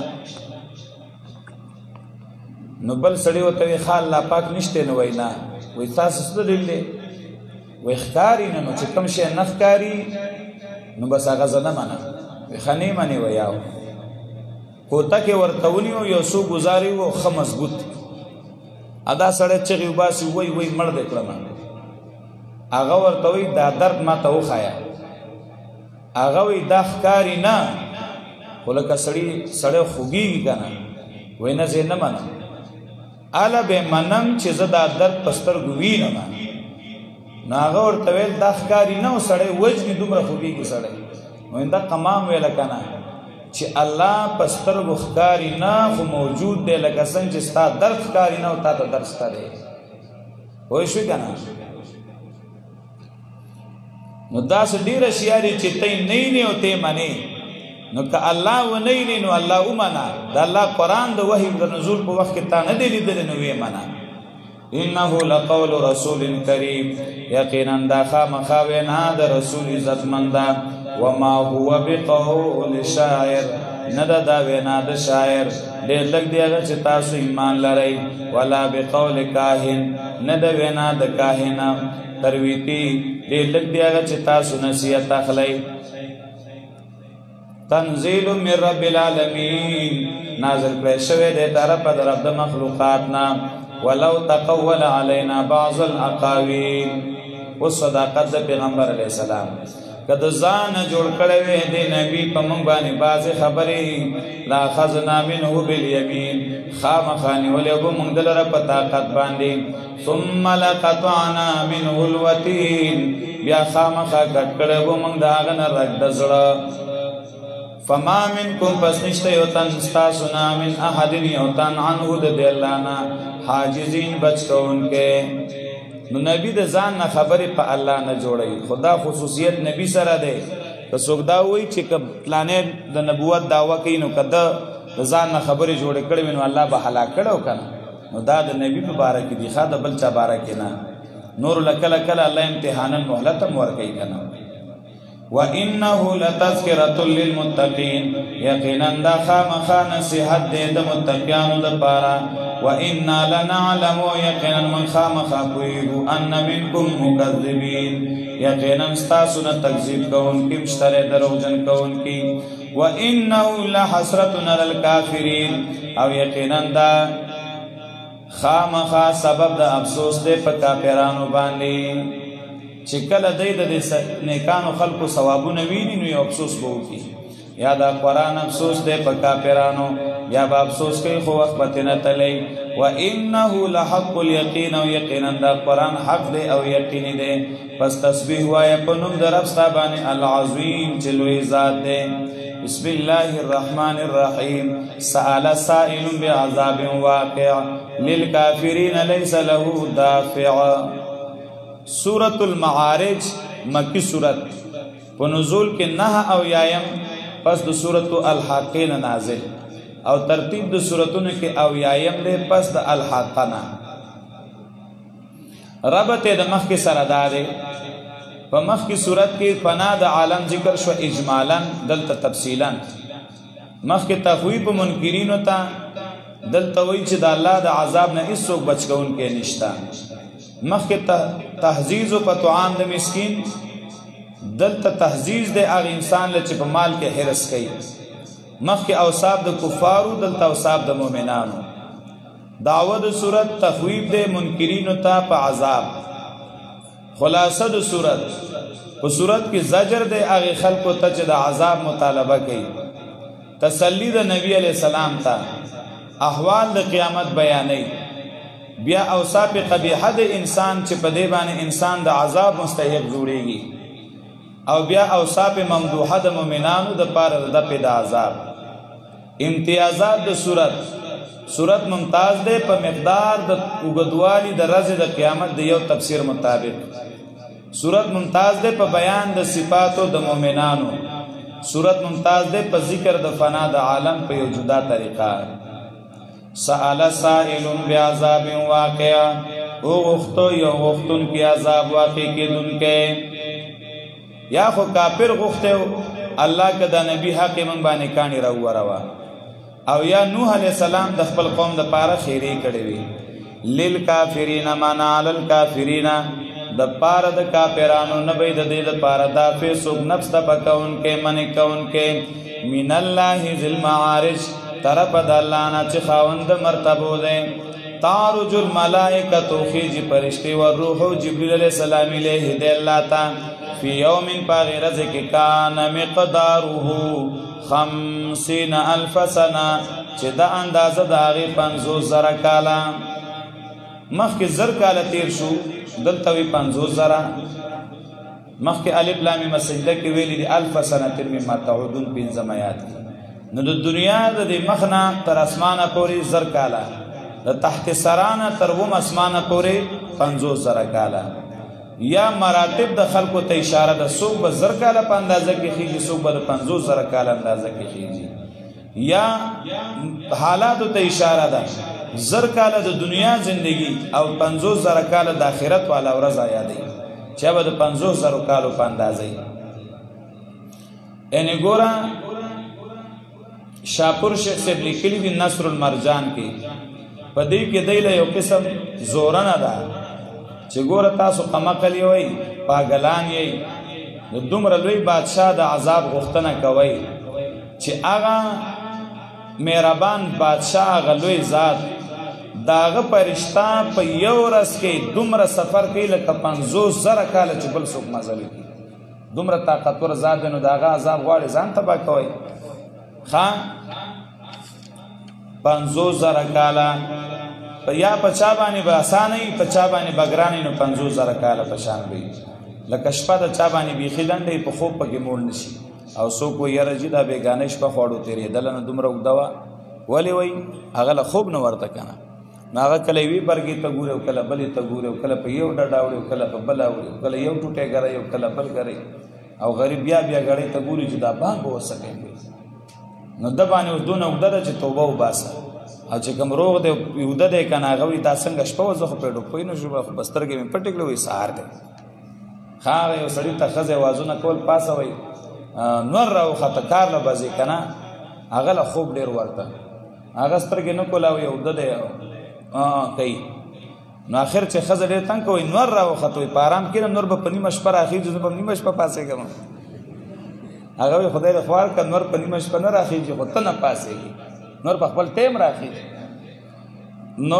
نو بل سړی وته خال الله پاک نشته نو وینا وي تاسو څه دلیل دی وي ښکاری نه نو چې کوم شی نه ښکاری نو بس هغه زنه معنا وي خنی منی ویاو کوته کې ورتونیو یو سو گزاري وو خ مضبوط ادا سړی چې وباسي وای وای مړ دې کړم هغه ورته وي دا درد ما ته وخایا هغه وي دا ښکاری نه ولکه سړی سړی خوږي کنه وینا زه نه منم الا به منم چې زدا درد پستر ګوی نه ما ناغه ورته ویل دا ښکاری نه سړی وجنی دومره خوږي کی سړی نو دا قمام ویل کنه چې الله پستر ښکاری نه خو موجود دی لکه څنګه چې ستا درد ښکاری نه او تا ته درد ستاره وای شو کنه نو دا ډیر شیاري چې ته نه نه او ته معنی نو که الله و نه نه نو الله ومنا دا الله قران د وحی د نزول په وخت کې تا نه دی لیدل نو وی معنا انه لقول رسول کریم یقینا دا خامخاوینا د رسول عزت مندا وما هو بقول شاعر ندا دا وینا د شاعر ډېر لګ دی هغه چې تاسو ایمان لرئ ولا بقول کاهن ندا وینا د کاهنا ترویتی ډېر لګ دی هغه چې تاسو نصیحت اخلئ تنزیل من رب العالمین نازل کړی شوی دی طرف د رب د مخلوقاتنا ولو تقول علينا بعض الاقاويل والصداقت د پیغمبر علیہ السلام کده ځان جوړ کړی وی دی نبی په مونږ باندې بعض خبرې لا خزنا منه بالیمین خامخانی ولې مونږ دلته په طاقت باندې ثم لقطعنا منه الوتين بیا خامخا کټ کړو مونږ داغه نه رګ دزړه فما منکم پس نشته یو تن استاسنا من احد یو تن عنه د دلانا حاجزین بچ کونکه نو نبی د ځان نه خبرې په الله نه جوړي خدا خصوصیت نبی سره ده که څوک دا وایي چې پلانې د نبوت داوا کوي نو کده د ځان نه خبرې جوړې کړې نو الله به هلاک کړو کنه نو دا د نبی په باره کې دی خاطر بل چا باره کې نه نور لکل کل الله امتحانا مهلت مور کوي کنه وانه لتذکرۃ للمتقین یقینا دا خامخا نصیحت دې د متقینانو لپاره وانا لنعلم یقینا من خامخا کویو ان منکم مکذبین یقینا تاسو نه تکذیب کوونکي مشتره دروغجن کوونکي وانه لحسرۃ علی الکافرین او یقینا دا خامخا سبب د افسوس دې په کافرانو باندې چې کله دای د نیکانو خلقو ثوابونه ویني نو یو افسوس به وکړي یا دا قرآن افسوس دی په کافرانو یا به افسوس کوي خو وخت به نه تلی وانه لحق الیقین او یقینا دا قرآن حق دی او یقیني دی پس تسبیح وایه په نوم د رب ستا باندې العظیم چې لوی ذات دی بسم الله الرحمن الرحیم سأل سائل بعذاب واقع للکافرین لیس له دافع سورة المعارج مکی سورت په نزول کې نه او یایم پس د سورة الحاقین نازل او ترتیب د سورتونو کې او یایم دی پس د الحاقنا ربط د مخ کې سره داري په مخ کې سورت کې فنا د عالم ذکر شو اجمالا دلته تفصیلا مخ کې تخویب منکرین ته دلته وی چې د الله د عذاب نه هیڅ څوک بچ کون کې نشتا مخکې تحزیز په طعام د مسکین، دلته تحزیز د هغه انسان له چې په مال کې حرص کوي. مخکې اوصاف د کفارو، دلته اوصاف د مؤمنانو. دعوه د صورت تخویب د منکرینو ته په عذاب. خلاصه د صورت په صورت کې زجر د هغه خلکو ته چې د عذاب مطالبه کوي، تسلی د نبی علیہ السلام ته، احوال د قیامت بیانوي، بیا اوصاف قبیحه د انسان چې په دې باندې انسان د عذاب مستحق جوړیږي، او بیا اوصاف ممدوحه د مؤمنانو د پاره د دفع د عذاب. امتیازات د صورت. صورت ممتاز ده په مقدار د اوږدوالي د ورځې د قیامت د یو تفسیر مطابق. صورت ممتاز ده په بیان د صفاتو د مؤمنانو. صورت ممتاز ده په ذکر د فنا د عالم په یو جدا طریقه. سأل سائل بعذاب واقع، او غختو یو غختون کی عذاب واقع کېدونکی. یا خو کافر غختو الله که د نبی حق من باندې کانی را وروا، او یا نوح علیہ السلام د خپل قوم د پاره خیری کړي وي. للکافرین معنا علی الکافرین، د پاره د کافرانو نه به د دې د پاره د فیسوب نفس د بکون کې من کون کې من الله ذل معارج، طرف د الله نه چې خاوند مرتبه ده. تعرج الملائکه خیج فرشتي و روح جبرئیل علیہ السلام الیه د الله تا فی یوم پاغرز کې کان مقداره خمسین الف سنه، چې دا اندازه د هغې پنځوس زره کاله. مخکې زر کاله تیر شو، دلته وی پنځوس زره. مخکې الف لام میم سجده کې ویلي دي الف سنه مما تعودون پنځم آیات کې. نو د دنیا د دې مخ نه تر اسمانه پورې زر کاله، د تحت سرانه تر اوم اسمانه پورې پنځوس زره کاله. یا مراتب د خلکو ته اشاره ده، څوک به زر کاله په اندازه کې خیږي، څوک به د پنځوس زره کاله اندازه کې خیږي. یا حالاتو ته اشاره ده، زر کاله د دنیا زندگی او پنځوس زره کاله د آخرت والا ورځ یادوي، چې به د پنځوس زره کالو په اندازه یې. یعنې ګوره شاپور شیخ صاحب لیکلي دي نصر المرجان کې، په دې کې دی له یو قسم زورنه ده چې ګوره تاسو قمقل یوئ، پاگلان یئ، د دومره لوی بادشاه د عذاب غوښتنه کوئ چې هغه مهربان بادشاه، هغه لوی ذات، د هغه فرشته په یو ورځ کې دومره سفر کوي لکه پنځوس زره کاله چې بل څوک مزل کوي. دومره طاقتور ذات دی، نو د هغه عذاب غواړي ځان تباه کوئ. ښه پنځوس زره کاله یا په چا باندې به اسانه وي، په چا باندې به ګران وي، نو پنځوس زره کاله په شان وي. لکه شپه د چا باندې بیخي لنډه وي، په خوب پکې موړ نه شي. او څوک وایي یاره جي دا بېګانۍ شپه خواړو تېرېدله نه دومره اوږده وه. ولې وایي هغه له خوب نه ورته که نه، نو هغه کله یوې برګې ته ګوري او کله بلې ته ګوري، او کله په یو ډډه اوړي او کله په بله اوړي، او کله یو ټوټی ګرئ او کله بل ګرئ، او غریب بیا بیا ګړۍ ته ګوري چې دا بانګ به ورڅه کوي. نو ده باندې اوس دونه اوږده ده چې توبه وباسه. او چې کوم روغ دی اوږده دی که نه، هغه وایي دا څنګه شپه وه، زه خو پرې ډوب پوه نه شوم، خو به سترګې مې پټې کړې، وایي سهار دی. ښه هغه یو سړي ته ښځې اوازونه کول، پاسه وایي نور راوخته کار له به ځې که نه، هغه له خوب ډېر ورته، هغه سترګې نه کول او اوږده دی کوي. نو آخر چې ښځه ډېر تنګ کوي، نور راوخته وایي په ارام کښېنم، نور به په نیمه شپه راخېږي، زه به په نیمه شپه پاڅېږم. هغه وایي خدای دې خوار کړه، نور په نیمه شپه نه راخېږي، خو ته نه پاڅېږي، نور په خپل ټیم راخېږي. نو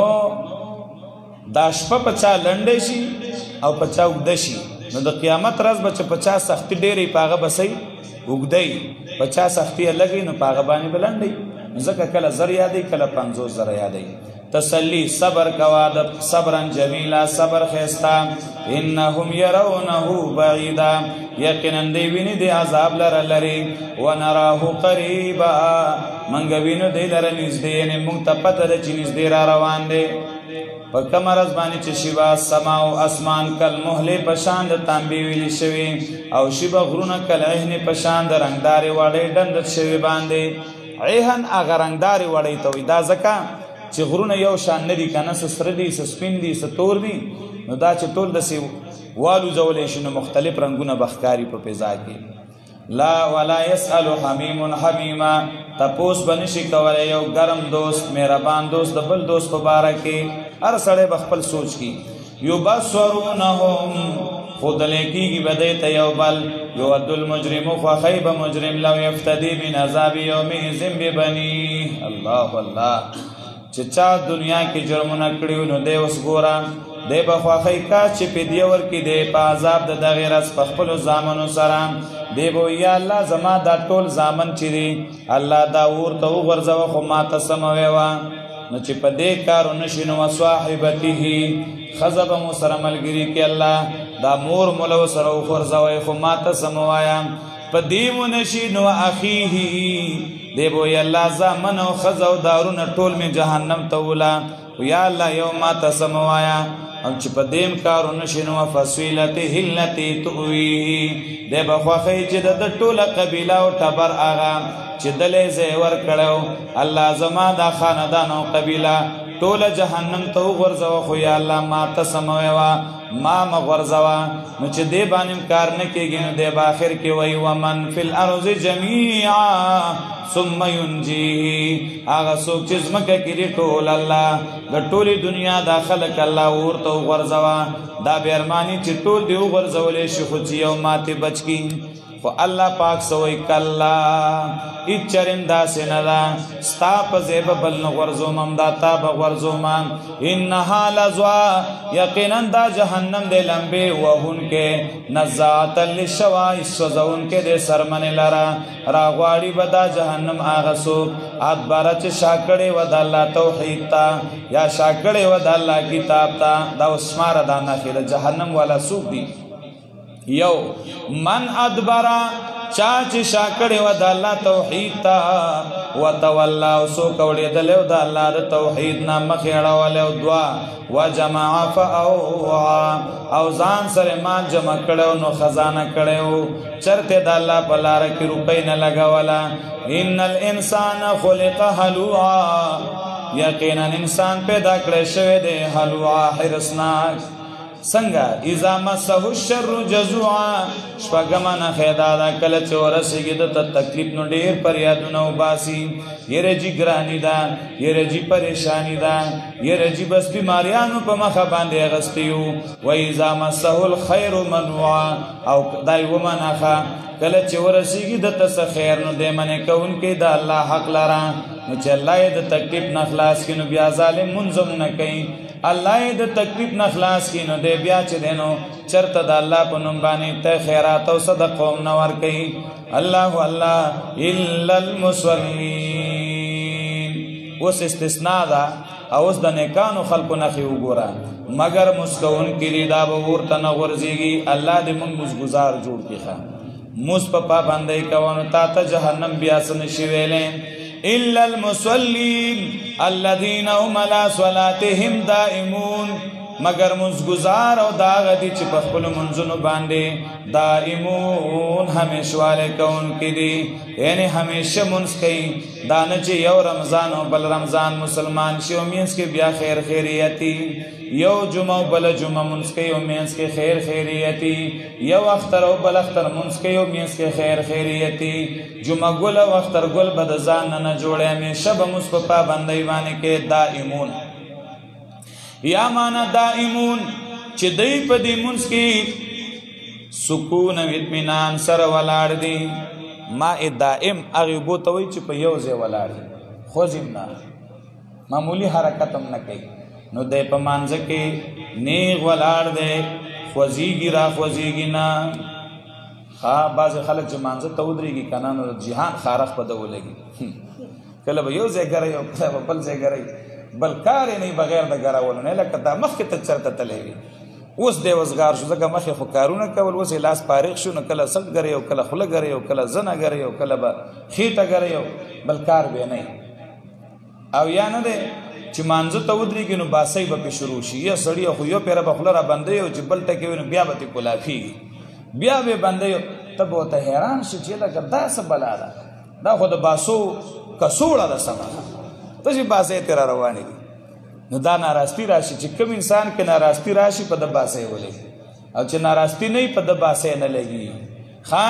دا شپه په چا لنډی شي او په چا اوږده شي، نو د قیامت ورځ به چې په چا سختي ډېرې په هغه به صحیح اوږدی، په چا سختي یې لږی، نو په هغه باندې به لنډی. ځکه کله زر یادی، کله پنځوس زره یادی. تسلی صبر کوا د صبرا جمیلا، صبر خیستا. انهم يرونه بعیدا، یقینا دی ویني دی عذاب لره لري، ونراه قریبا، منګ وینو دی لره نږدې، یعنې مونږ ته پته ده چې نږدې را روان دی. په کومه ورځ باندې چې شیبه سما او اسمان کالمهلې په شان د تانبې ویلې شوي، او شیبه غرونه کالعهن په شان د رنګدارې وړۍ ډنډت شوي باندې. عهن هغه رنګدارې وړۍ ته وایي، دا ځکه چې غرونه یو شان نه دي که نه، څه سره دي، څه سپین دي، څه تور دي، نو دا چې ټول داسې والوځولی شي نو مختلف رنګونه به ښکاري په فضا کې. لا ولا يسأل حمیم حمیما، تپوس به نشي کولی یو ګرم دوست، مهربان دوست د بل دوست په باره کې. هر سړی به خپل سوچ کی. یبصرونهم خود لیکیږي بدای ته یو بل یود المجرم فخیب مجرم لو یفتدی من عذاب یومئذ ببنیه. الله الله چې چا دنیا کې جرمونه کړیو نو دی اوس ګوره دی به خواخی کا چې فدیه ورکړي دی په عذاب د دغې ورځ په خپلو زامنو سره. دی به یا الله زما دا ټول زامن چې دي الله دا اور ته وغورځوه خو ما ته سموی وه. نو چې په دې کار ونشي نو وصاحبته ښځه به مو سره ملګري کړي الله دا مور موله ورسره وغورځوئ خو ما ته څه مه وایه. په دې ونشي نو اخیه دی به وایي الله زامن او ښځه او دارونه ټول مې جهنم ته وله یا الله یو ما ته څه مه وایه. او چې په دیم کار ونشي نو فصیلته التي تؤویه دی به خوښوي چې د ټوله قبیله او ټبر هغه چې دلی ځای ورکړی الله زما دا خاندان او قبیله ټوله جهنم ته وغورځوه خو یا الله ما ته څه مه ویوه ما مه غورځوه. نو چې دې باندې کار نه کېږي نو دی به آخر کې وایي ومن فی الارض جمیعا ثم ینجیه هغه څوک چې ځمکه کې دي ټول الله د ټولې دنیا دا خلک الله اور ته وغورځوه. دا بې ارماني چې ټول دې وغورځولی شي خو چې یو ماتې بچ کړي خو الله پاک سوی کلا هیڅ چرم داسې نه ده ستا په ځای به بل نه غورځوم همدا تا به غورځوم. انها لظوا یقینا دا جهنم دی لمبې وهونکې نزاعة للشوا سوځونکې دی سرمنې لره راغواړي به دا جهنم هغه څوک ادبره چې شا کړې وه د الله توحید ته یا شا کړې وه د الله کتاب ته. دا اوس شماره دا نښې د جهنم والا څوک دي یو من ادبره چا چې شا کړې وه د الله توحید ته وتولا او څوک اورېدلی و د الله د توحید نه مخې اړولی او دوه وجمع فاوعا او ځان سره مال جمع کړی نو خزانه کړی و چرته د الله په لاره کې روپۍ نه لګوله. ان الانسان خلق هلوعا یقینا انسان پیدا کړی شوی دی هلوعا حرصناک. څنګه اذا مسه الشر جزوعا شپږمه نښه دا ده کله چې ورسېږي ده ته تکلیف نو ډېر فریادونه وباسي یره جي ګراني ده یره جي پریشانی ده یره جي بس بیماریانو په مخه باندې اغستی وو. و اذا مسه الخير منوعا او دا یومه نښه کله چې ورسېږي ده ته څه خیر نو دی منې کوونکی د الله حق لره نو چې الله یې د تکلیف نه خلاص کړي نو بیا ظالم منظم نه کوي. الله یې د تکلیف نه خلاص کړي نو دی بیا چې دی نو چرته د الله په نوم باندې ته خیرات او صدقه هم نه ورکوي. الله الله الا المصلین اوس استثناء ده او اوس د نیکانو خلکو نښې وګوره مګر مسکونکي دي دا به ورته نه غورځېږي. الله دې موږ مزګزار جوړ کړي ښه موس په پابندۍ کوه نو تا ته جهنم بیا څه نشي ویلی. الا المصلین الذین هم علی صلاتهم دائمون مگر منځګزار او دا هغه دي چې په خپلو منځونو باندې دائمون همیشوالی کوونکي دي یعنې همیشه منځ کوي. دا نه چې یو رمضان او بل رمضان مسلمان شي او منځ کې بیا خیر خیریتي یو جمعه او بله جمعه منځ کوي او منځ کې خیر خیریتي یو اختر او بل اختر منځ کوي او منځ کې خیر خیریتي جمعه ګل او اختر ګل به د ځان نه نه جوړی همیشه به منځ په پابندۍ باندې کې دائمون یا مانا دائمون چې دی په دې منځ کې سکون او اطمینان سره ولاړ دي. ما دائم هغې اوبو ته وایي چې په یو ځای ولاړ دي خوځیم نه معمولی حرکت هم نه کوي نو دی په مانځه کې نیغ ولاړ دی خوځېږي را خوځېږي نه. ښه بعضې خلک چې مانځه ته ودرېږي که نه نو جهان خارخ په ده ولګي کله به یو ځای ګرئ او کله به بل ځای ګرئ بل کار یې نه بغیر د ګرولو نه لکه دا مخکې ته چېرته تللی وي اوس دی وزګار شو ځکه مخکې خو کارونه کول اوس یې لاس فارغ شو نو کله سټ ګرئ او کله خوله ګرئ او کله زنه ګرئ او کله به خېټه ګرئ او بل کار به نه او یا نه دی چې مانځه ته ودرېږي نو باسۍ به پې شروع شي یا سړي خو یو پیره به خوله را بندوي او چې بل ټکې وي نو بیا به ترې کلافېږي بیا به بندوي ته به ورته حیران شي چې لکه دا څه بلا ده دا خو د باسو کڅوړه ده سمه ته چې باسۍ ترې را روانې دي نو دا ناراستی راشي چې کوم انسان کې ناراستی راشي په د باسۍ ولګي او چې ناراستی نه وي په د باسۍ نه لګي. ښه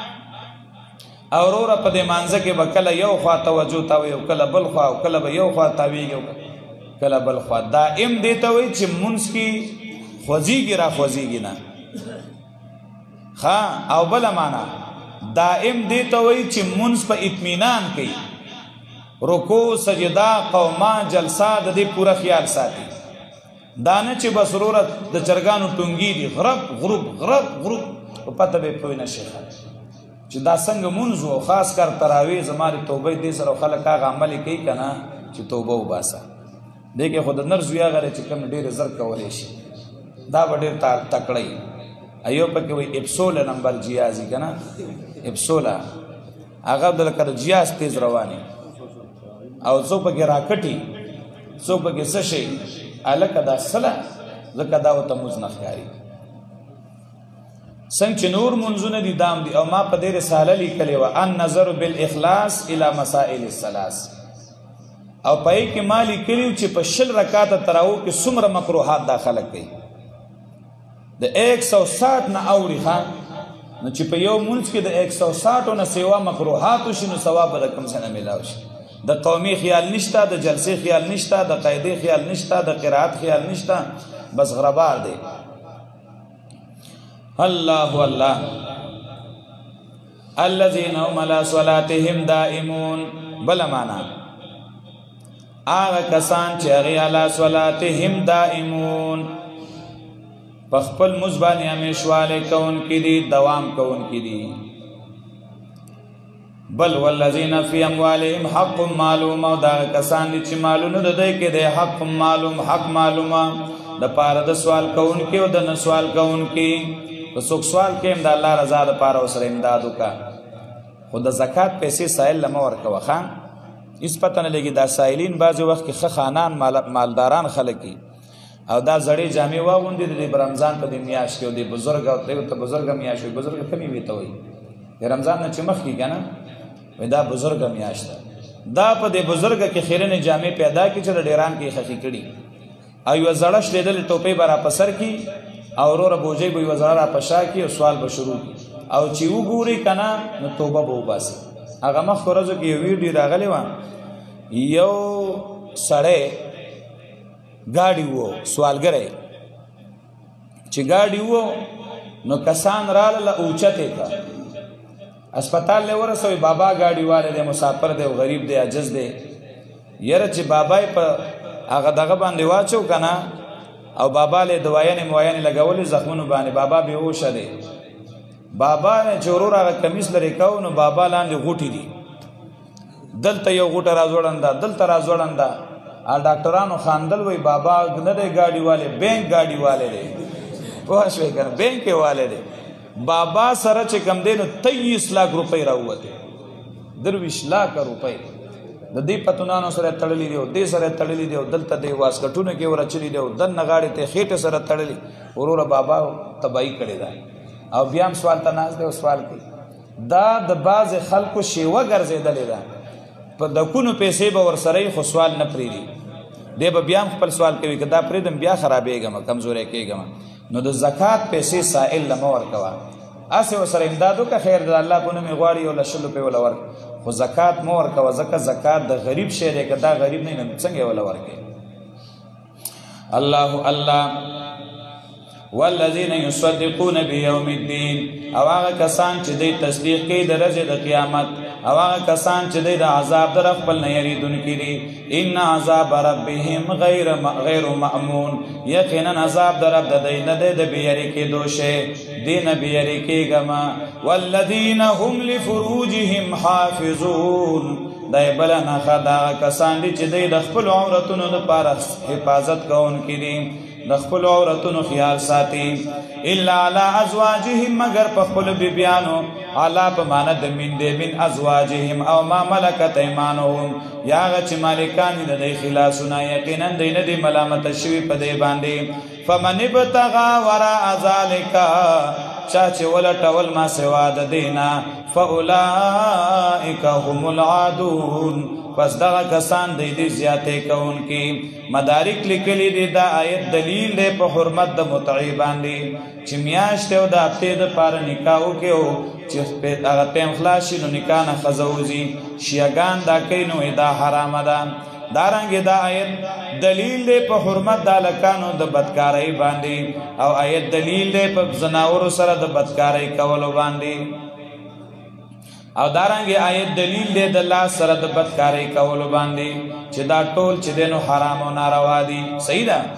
او وروره په دې مانځه کې به کله یو خوا توجه تاوي او کله بل خوا او کله به یو خوا تاویږي او کله بل خوا. دائم دې ته وایي چې منځ کې خوځېږي را خوځېږي نه. ښه او بله معنا دائم دې ته وایي چې مونځ په اطمینان کوي، رکوع سجده قومه جلسه د دې پوره خیال ساتي. دا نه چې بس وروره د چرګانو ټونګي دي غرب غروب غرب غروب په پته به پوه نه شي چې دا څنګه مونځ و. خاص کر تراویح زما د توبې دې سره خلک هغه عمل کوي که نه چې توبه وباسه. دې کې خو د نر زوی هغه چې کوم ډېر زر کولی شي دا به ډېر تکړه وي. ایو پکې وایي اپسوله نمبر جیازي که نه اپسوله هغه د لکه د جیاز تیز رواني او څو پکې راکټي څو پکې څه شي هلکه دا سله ځکه دا ورته مونځ نه ښکاري. څنګه چې نور منځونه دي دام دي. او ما په دې رساله لیکلې وه النظر بالاخلاص الى مسائل الثلاث، او په یې کې ما لیکلي چې په شل رکاته تراویح کې څومره مکروهات دا خلک کوي. د ایک سو ساٹھ نه اوړي ښه نو چې په یو مونځ کې د ایک سو ساٹھو نه سوا مکروهات وشي نو ثواب به د کوم څه نه میلاو شي. د قومي خیال نشته، د جلسې خیال نشته، د قاعدې خیال نشته، د قرائت خیال نشته، بس غربار دی. الله الله الذين هم على صلاتهم دائمون. بل معنا هغه کسان چې هغه علی صلاتهم دائمون په خپل مونځ باندې همیشواله کوونکي دي، دوام کوونکي دي. بل والذین فی اموالهم حق معلوم، او دا کسان دي چې مالونه د دوی کې د حق معلوم حق معلومه د پاره د سوال کوونکي او د نه سوال کوونکي. په څوک سوال کې هم د الله رضا د پاره ورسره امداد وکړه. خو د زکات پیسې سائل له مه ورکوه ښه هېڅ پته نه لګي. دا سائلین بعضې وخت کې ښه خانان مالداران خلک وي او دا زړې جامې واغوندي د رمضان په دې میاشت کې او د بزرګ دی ورته بزرګه میاشت وي. بزرګه کمې وي ته وایي د رمضان نه چې مخکې که نه وایي دا بزرګه میاشت ده. دا په دې بزرګه کې خیرنې جامې پیدا کړي چې د ډیران کې یې خښې کړي او یوه زړه شلېدلې ټوپۍ به را په سر کړي او وروره بوجۍ به یوه زړه را په شا کړي او سوال به شروع کړي او چې وګوري که نه نو توبه به وباسي. هغه مخکې ورځو کې یو ویډیو راغلی وه، یو سړی ګاډي وو سوالګری چې ګاډي وو نو کسان راله اوچتې ته اسپتال له ورسوي بابا ګاډي واله دی مسافر دی غریب دی عجز دی. یره چې بابا په هغه دغه باندې واچو که نه او بابا له دوايانې موایانې لګولې زخمونو باندې بابا بېهوشه دی. بابا چې ورور هغه کمیس لرې کو نو بابا لاندې غوټې دي، دلته یو غوټه را ځوړنده دلته را ځوړنده. ډاکټرانو خاندل وی بابا نه دی ګاډي والے بینک ګاډي والے دی پوه شوې که نه بینک یې والے دی. بابا سره چې کم دی نو تیئیس لاک روپۍ راووتې درویشت لاکه روپۍ د دې پتونانو سره تړلي دي او دې سره تړلي دي او دلته د واسکټونو کې ورچلي دي او دننه غاړې ته خېټې سره تړلي. وروره بابا تباهي کړې ده او بیا هم سوال ته ناست دی او سوال کوي. دا د بعضې خلکو شیوه ګرځېدلې ده. په دکونو پیسې به ورسره خو سوال نه پرېږدي. دی به بیا هم خپل سوال کوي که دا پرېږدم بیا خرابېږم کمزوری کېږم. نو د زکات پیسې سائل له مه ورکوه. هسې ورسره امداد وکړه خیر د الله په نوم یې غواړي یو له شلو روپۍ وله ورکړه خو زکات مه ورکوه ځکه زکات د غریب شی دی. که دا غریب نه وي نو څنګه یې وله ورکوې. الله الله والذین یصدقون بیوم الدین، او هغه کسان چې دوی تصدیق کوي د ورځې د قیامت، او هغه کسان چې دوی د عذاب در خپل نه یریدونکي دي. ان عذاب ربهم غیر غیر مأمون، یقینا عذاب د رب د دوی نه دی د بېیرې کېدو شی، دی نه بېیرې کېږم. والذین هم لفروجهم حافظون، دی بله نښه د هغه کسان دي چې دوی د خپلو عورتونو دپاره حفاظت کوونکي دي، د خپلو عورتونو خیال ساتي. الا علی ازواجهم، مگر په خپلو بیبیانو، علا په معنی د من دی، من ازواجهم او ما ملکت ایمانهم، یا هغه چې مالکان دي د دوی خلاصونه، یقینا دوی نه دي ملامته شوي په دی باندې. فمن ابتغى وراء ذلک، چا چې ولټول ما سوا د دینا، فاولئک هم العادون، پس دغه کسان دی دی زیاتې کوونکي. مدارک لیکلي دي دا آیت دلیل دی په حرمت د متعې باندې چې میاشتې او د هفتې دپاره نکاح وکړي او چې هغه ټیم خلاص شي نو نکاح نه ښځه وځي. شیعګان دا کوي نو دا حرامه ده. دارنګه دا آیت دلیل دی په حرمت د الکانو د بدکارۍ باندې او آیت دلیل دی په زناورو سره د بدکارۍ کولو باندې او دارنګه آیت دلیل دی د الله سره د بدکارۍ کولو باندې چې دا ټول چې دینو حرام او ناروا دي صحیح ده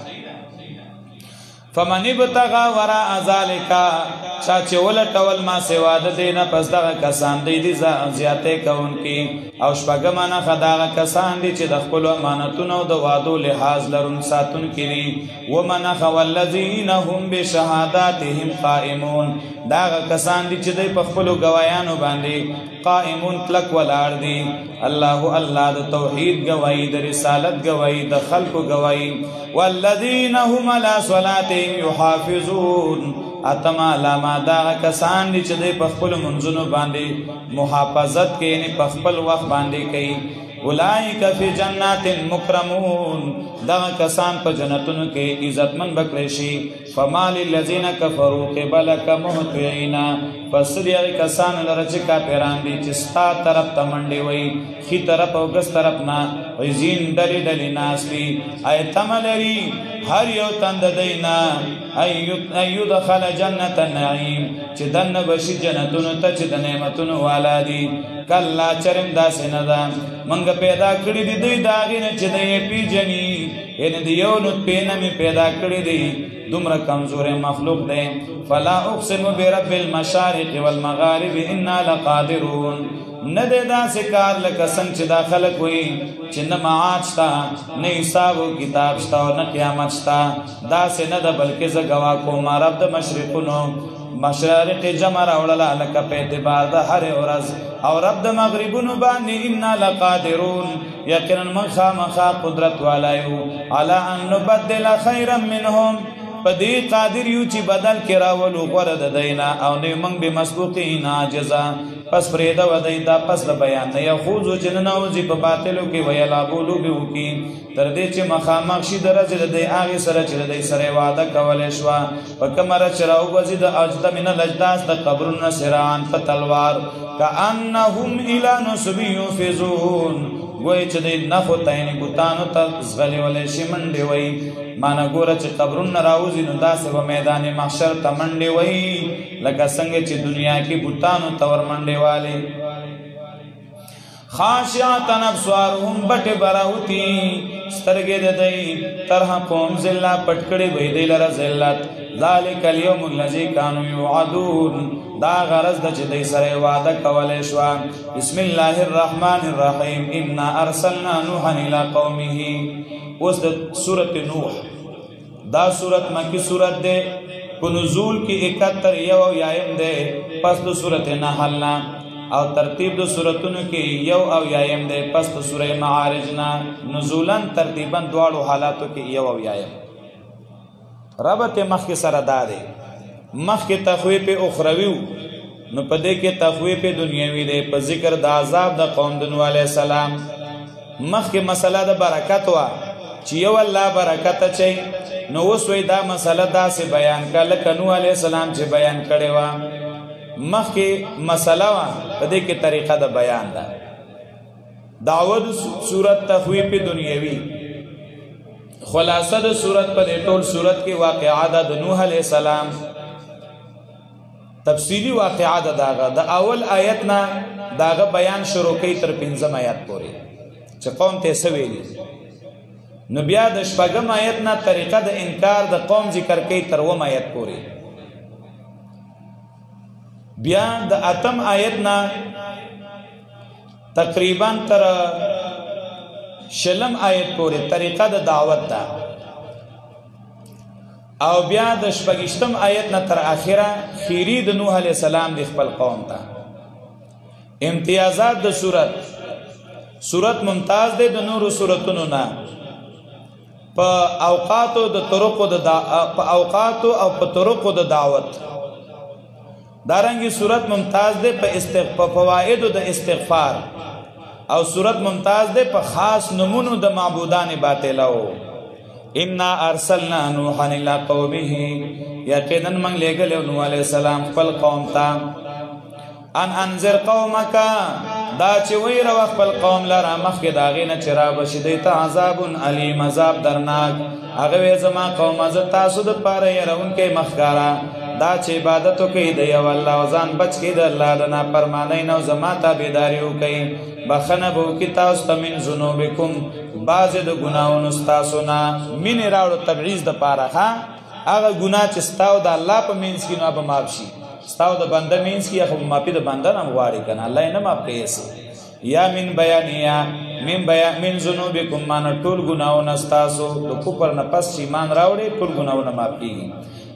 فمن ابتغى وراء ذلك چا چې ولټول ما سوا د دینه پس دغه کسان دی دي زیاته کوونکی او شپږم نه خداغه کسان دي چې د خپل امانتونو او د وعدو لحاظ لرون ساتون کړي ومن خولذین هم بشهاداتهم قائمون داغه کسان دي چې د خپل گوايانو باندې قائمون تلک ولاړ دي الله الله د توحید گواہی د رسالت گواہی د خلق گواہی والذین هم على صلاتهم يحافظون اتما علامه دا کسان دي چې د خپل منځونو باندې محافظت کوي نه په خپل وخت باندې کوي اولئک فی جنات مکرمون دا کسان په جنتونو کې عزتمن بکړي شي فمال الذین کفروا قبلک مهطعین فسری کسان لره چې کافران دي چې ستا طرف ته منډي وي خي طرف او ګس طرف نه عزین ډلې ډلې ناس دي ایتملری هر یو تند دینا ایو دخل جنت النعیم چې دنه بشي جنتونو ته چې د نعمتونو والا دي کلا چرم داسې نه ده منګ پیدا کړی دي دوی داغې نه چې دی پیژني یعنې د یو نطفې نه مې پیدا کړی دی دومره کمزوری مخلوق دی فلا اقسم برب المشارق والمغارب انا لقادرون نه دی داسې کار لکه څنګه چې دا خلک وایي چې نه معاد شته نه حساب و کتاب شته او نه قیامت شته داسې نه ده بلکې زه ګواه کوم رب د مشرقونو مشارق جمع راوړله لکه په اعتبار د هرې ورځ او رب د مغربونو باندې انا لقادرون یقینا موږ خامخا قدرت والا یو علی ان نبدل خیرا منهم په دې قادر یو چې بدل کې راولو غوره د دینا او نه موږ به مسبوقین عاجزا پس پرېدا ودی دا پس د بیان نه یخوذو جننوزی په باطلو کې ویلا بولو به وکي تر دې چې مخامخ شي درجه د هغه سره چې د سره وعده کولې شو په کمره چراو غزي د اجد من الاجداس د قبرن سران په تلوار کانهم الى نصب يفزون وای چې د نخو تاینه ګوتانو ته زغلې ولې شي منډي وای معنا ګوره چې قبرن راوځي نو داسې په میدان محشر ته منډي وای لکه څنګه چې دنیا کې ګوتانو تور منډي والے خاشعتن ابصارهم بټ براوتی سترګې د دې طرح قوم ذلہ پټکړې وې د لره ذلت ذالک اليوم الذي كانوا يوعدون دا غرض د چې دې سره وعده کولې شو بسم الله الرحمن الرحیم ان ارسلنا نوحا الى قومه اوس د سورته نوح دا سورته مکی سورته ده په نزول کې اکہتر یو یایم ده پس د سورته نحل او ترتیب د سورتونو کې یو او یایم ده پس د سوره معارج نه نزولن ترتیبا دواړو حالاتو کې یو او یایم ربط مخ کې سره داده مخ کې تخویف اخروی نو پدې کې تخویف دنیوي ده په ذکر د عذاب د قوم د نوح علی السلام مخ کې مسله د برکت وا چې یو الله برکت چي نو وسوي دا مسله داسې بیان کله کنو علی السلام چې بیان کړي وا مخ کې مسله وا پدې کې طریقه د بیان ده دعوت صورت تخویف دنیوي خلاصه د صورت په ټول صورت کې واقعا د نوح علی السلام تفصیلی واقعا داغه د اول آیت نه داغه بیان شروع کوي تر پنځم آیت پورې چې قوم ته سویلی نو بیا د شپږم آیت نه طریقه د انکار د قوم ذکر کوي تر اووم آیت پورې بیا د اتم آیت نه تقریبا تر شلم آیت پورې طریقه د دعوت ده او بیا د شپږشتم آیت نه تر اخره خیری د نوح علی السلام د خپل قوم ته امتیازات د صورت صورت ممتاز ده د نورو صورتونو نه په اوقاتو د طرقو د په اوقاتو او په طرقو د دعوت دارنګي صورت ممتاز ده په استغفار فواید د استغفار او صورت ممتاز ده په خاص نمونو د معبودان باطلو ان ارسلنا نوحا الى قومه یقینا من لګل نوح علیہ السلام خپل قوم ته ان انذر قومک دا چې وی رو خپل قوم لره مخکې د هغې نه چې رابشي دوی ته عذاب علیم عذاب درناک هغه وی زما قومه زه تاسو دپاره یرونکی مخکاره دا چې عبادت وکړئ د یو الله او ځان بچ کړئ د الله د نافرمانۍ نه او زما تابعداري وکړئ بخښنه به وکړي تاسو ته من ذنوبکم بعضې د ګناهونو ستاسو نه مینې راوړو تبعیض دپاره ښه هغه ګناه چې ستا او د الله په منځ کې نو هغه به معاف شي ستا او د بنده منځ کې هغه معافي د بنده نه هم غواړي که نه الله یې نه معاف کوي یا من بیانیا من بیان من ذنوبکم مانه ټول ګناهونه ستاسو د کفر نه پس چې ایمان راوړئ ټول ګناهونه معاف کېږي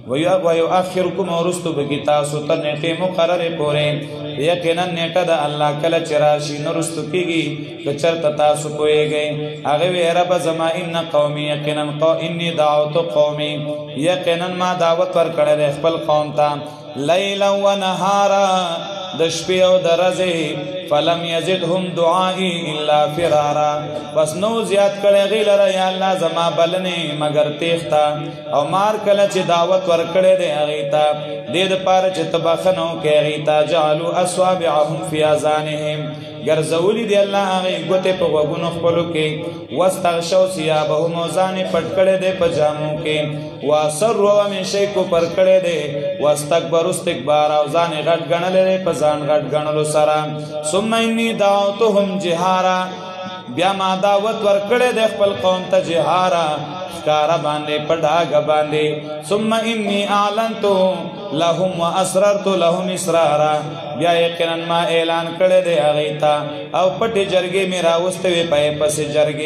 ویؤخرکم ورستو بکی تاسو تر نیټې مقررې پورې یقینا نیټه د الله کله چې راشي نو رستو کېږي که چېرته تاسو پوهېږئ هغې وی ربه زما ان قومي یقینا انی دعوت قومي یقینا ما دعوت ورکړی دی خپل قوم ته لیلا و نهارا د شپې او د ورځې فلم یزدهم دعائي الا فرارا بس نو زیات کړی هغې لره یا الله زما بلنې مګر تېښته او مار کله چې دعوت ورکړی دی هغې ته دې دپاره چې ته بخښنه وکړې هغې ته جعلوا اصابعهم فی اذانهم ګرځولي دی الله هغې ګوتې په غوږونو خپلو کې واستغشوا ثیابهم او ځان یې پټ کړی دی په جامو کې واصروا همیشه یې کفر کړی دی واستکبروا استکبار او ځان یې غټ ګڼلی دی په ځان غټ ګڼلو سره ثم انی دعوتهم جهارا بیا ما دعوت ورکړی دی خپل قوم ته جهارا ښکاره باندې په ډاګه باندې ثم انی اعلنتو لهم و اسررت لهم اسرارا بیا یقینا ما اعلان کړی دی هغې ته او پټې جرګې مې راوستې وې پای پسې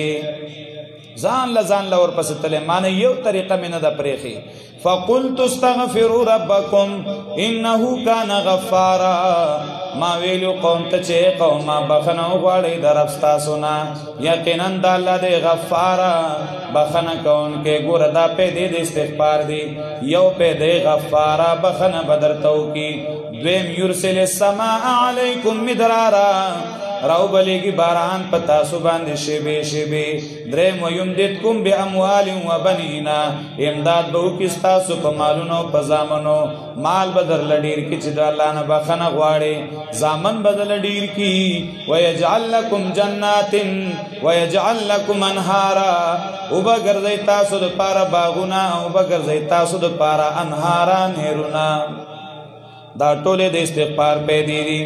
جرګې ځان له ځان له ورپسې تللی مانه یو طریقه مې نه ده پرېښې فقلت استغفروا ربکم انه کان غفارا ما ویلو قوم ته چې قومه بخښنه وغواړئ د رب ستاسو نه یقینا د الله دی غفارا بخښنه کوونکی ګوره دا پیدې د استغفار دی یو پیدې غفارا بخښنه به درته وکړي دویم یرسل السماء علیکم مدرارا راو بلیگی باران پا تاسو باندې شیبه شیبه درم و یمددکم بی اموال و بنینا امداد به وکړي ستاسو په مالونو په زامنو مال بدر لډیر کی چې د الله نه بخښنه غواړي زامن بدل ډیر کی ويجعل لكم جنات ويجعل لكم انهارا او بغرزي تاسو د پاره باغونه او بغرزي تاسو د پاره انهارا نهرونه دا ټوله د استغفار په دی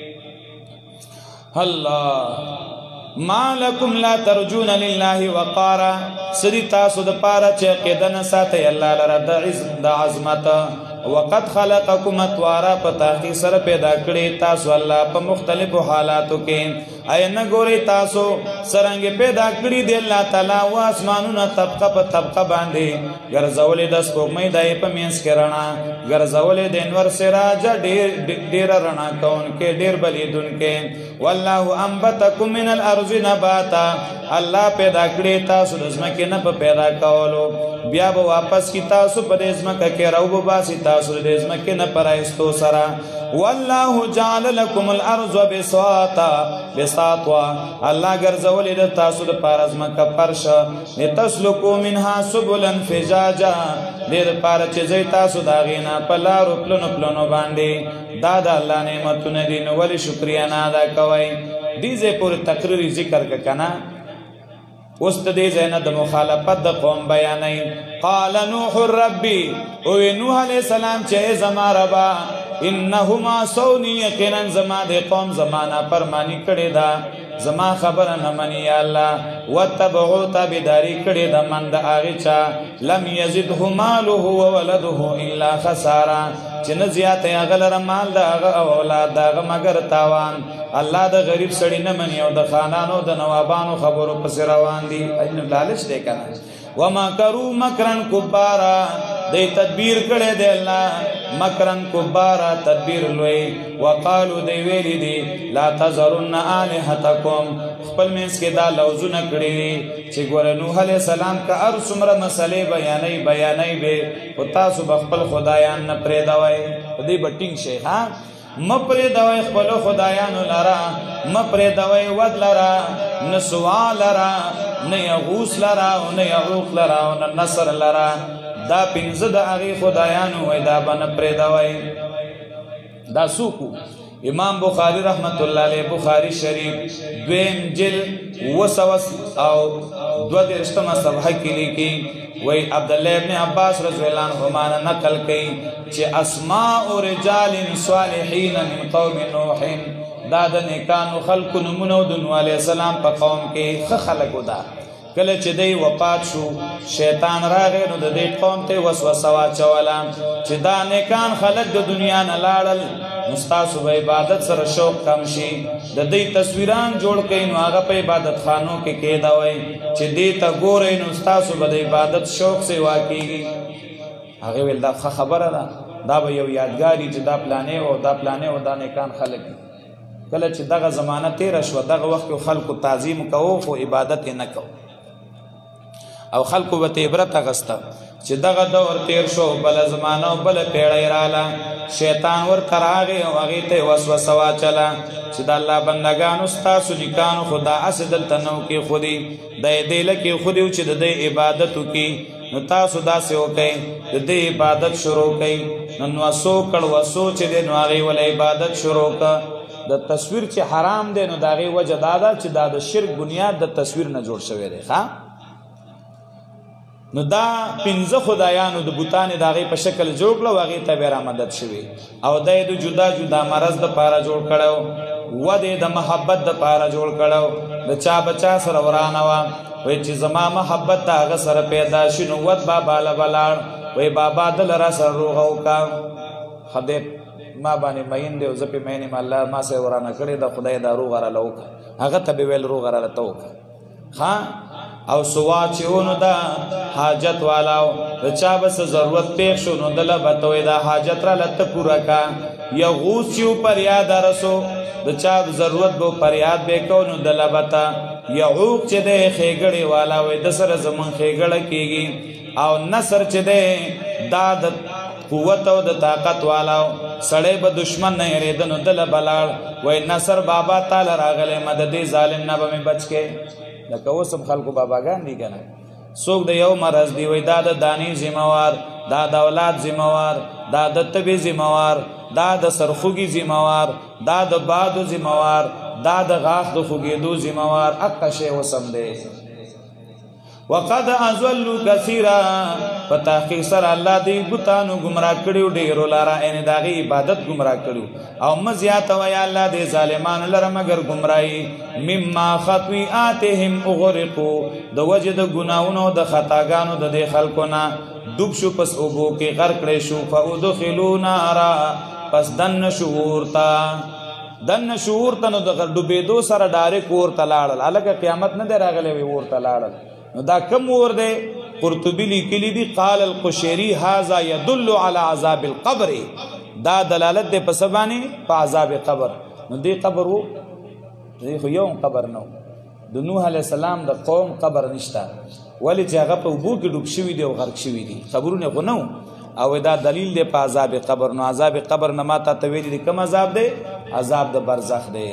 الله ما لكم لا ترجون لله وقارا سری تاسو د پاره چې قیدنه ساتي الله لره د عزت د عظمت وقد خلقكم اطوارا په تحقیق سره پیدا کړی تاسو الله په مختلفو حالاتو کې اینه ګوري تاسو سرنګ پیدا کړی دی الله تعالی او اسمانونو طبقه په طبقه باندې ګرځولې د سپوږمۍ دای په مینس کې رڼا ګرځولې د انور سراج ډیر ډیر رڼا کون کې ډیر بلیدون کې والله انبتکم من الارض نباتا الله پیدا کړی تاسو د ځمکې نه په پیدا کولو بیا به واپس کی تاسو په دې ځمکه کې راو باسي تاسو د دې ځمکې نه پرایستو سره والله جعل لكم الارض بساطا بساطا الله ګرځولې د تاسو د پاره ځمکه فرش لتسلكوا منها سبلا فجاجا دې لپاره چې زی تاسو دا غینا په لارو پلونو پلونو باندې دا د الله نعمتونه دي نو ولې شکریا نه ادا کوئ دې ځای پورې تقریري ذکر کنا اوس د دې ځای نه د مخالفت د قوم بیانوي قال نوح ربي او نوح علیہ السلام چې زما ربا انهما سونی یقینا زما د قوم زمانہ فرمانی کړي دا زما خبره نه مني یا الله وتبعوا تابعداري کړي د من د هغه چا لم يزده ماله وولده الا خسارا چې نه زیات هغه لره مال د هغه اولاد دغه مگر تاوان الله د غریب سړی نه مني او د خانانو د نوابانو خبرو پس روان دي ان لالچ دی کنه ومکروا مکرن کبارا دی تدبیر کړي دی الله مکرن کبارا تدبیر لوی وقالو دی ویلی دی لا تذرن الہتکم خپل منس کې دا لوزونه کړي چې ګور نوح علیہ السلام کا ار څومره مسلې بیانې بیانې به او تاسو خپل خدایان نه پرې داوي دی بټینګ شي ها مپری دوای خپل خدایانو لرا مپری دوای ود لرا نسوا لرا نه یغوس لرا او نه یعوق لرا او نه نصر لرا دا پنځه د هغه خدایانو وای دا باندې پرې دوای دا سوکو امام بخاری رحمت الله علیه بخاری شریف دویم جلد وسوس او دو درشتمه صفحه کې لیکي وی عبدالله ابن عباس رضی الله عنهما نقل کوي چې اسماء رجال صالحین من قوم نوح دا د نیکانو خلقو نمونه د نوح علیه السلام په قوم کې ښه خلکو ده. کله چې دی وفات شو شیطان راغی نو د دې قوم ته وسوسه واچوله چې دا نیکان خلک د دنیا نه لاړل نو ستاسو به عبادت سره شوق کم شي د دې تصویران جوړ کړئ نو هغه په عبادت خانو کې کېدوئ چې دې ته ګورئ نو ستاسو به د عبادت شوق سیوا کېږي. هغې ویل دا ښه خبره ده دا به یو یادګاري چې دا پلانې او دا پلانې او دا نیکان خلک کله چې دغه زمانه تېره شوه دغه وخت کې خلکو تعظیم کوو خو عبادت یې نه کوو او خلکو به ته عبرت اخسته چې دغه دور تیر شو بله زمانه او بله پیړۍ راله شیطان ورته راغی او هغې ته یې وسوسه واچله چې د الله بندګانو ستاسو نیکانو خو دا هسې دلته نه و کېښودي دا یې دې له کېښودي و چې د دې عبادت وکړي نو تاسو داسې وکئ د دې عبادت شروع کئ نو وسو کړ وسو چې دی نو هغې وله عبادت شروع کړه. د تصویر چې حرام دی نو د هغې وجه دا ده چې دا د شرک بنیاد د تصویر نه جوړ شوی دی ښه نو دا پنځه خدایانو د بوتانې د هغې په شکل جوړ کړه او هغې ته بیا رامدد شوي او دا یې د جدا جدا مرض دپاره جوړ کړی ود یې د محبت دپاره جوړ کړی د چا بچا سره ورانه وه وایي چې زما محبت د هغه سره پیدا شي نو ود بابا له به لاړ وایي بابا دله را سره روغه وکړه خدای ما باندې مین دی او زه پې مین یم الله ما سره ورانه کړې ده خدای دا روغه راله وکړه هغه ته به ویل روغه راله ته وکړه ښه او سوا چې ونو دا حاجت والاو د چا به څه ضرورت پیښ شو نو دله به ته وایي دا حاجت راله ته پوره کا یا غوث چې و پریاد رسو د چا ضرورت به پریاد به کو نو دله به ته یعوق چې دی ښېګړې والا وایي د سره زمونږ ښېګړه کېږي او نصر چې دی دا د قوت او د طاقت والاو سړی به دشمن نه هېرېده نو دله به لاړ وایي نصر بابا تاله راغلی مددې ظالم نه به مې بچ کې لکه اوس هم خلکو باباګان دي که نه څوک د یو مرض دی وایي دا د دانې ذمهوار دا د اولاد ذمهوار دا د تبې ذمهوار دا د سرخوږي ذمهوار دا د بادو ذمهوار دا د غاښ د خوږېدو ذمهوار هغه شی اوس هم دی. وقد اضلوا کثیرا په تحقیق سره الله دې بوتانو ګمراه کړي ډېرو لاره یعنې د هغې عبادت ګمراه کړي او مه زیاتوه یا الله دې ظالمانو لره مګر ګمراهي مما خطیئاتهم اغرقو د وجې د ګناهونو د خطاګانو د دې خلکو نه ډوب شو پس اوبو کې غرق کړی شو فادخلوا نارا پس دننه شو اور ته دننه شو اور ته نو د ډوبېدو سره ډایرک اور ته لاړل هلکه قیامت نه دی راغلی وي اور ته لاړل نو دا کم اور دی قرطبی لیکلی دی قال القشیری هذا يدل على عذاب القبر دا دلالت دی په څه باندې په عذاب قبر نو دی قبر و دی خو یو قبر نه د نوح علیه السلام د قوم قبر نشته ولې چې هغه په اوبو کې ډوب شوي دي او غرق شوي دي قبرونه خو نه او دا دلیل دی په عذاب قبر نو عذاب قبر نه ما تا ته ویلي دی کوم عذاب دی عذاب د برزخ دی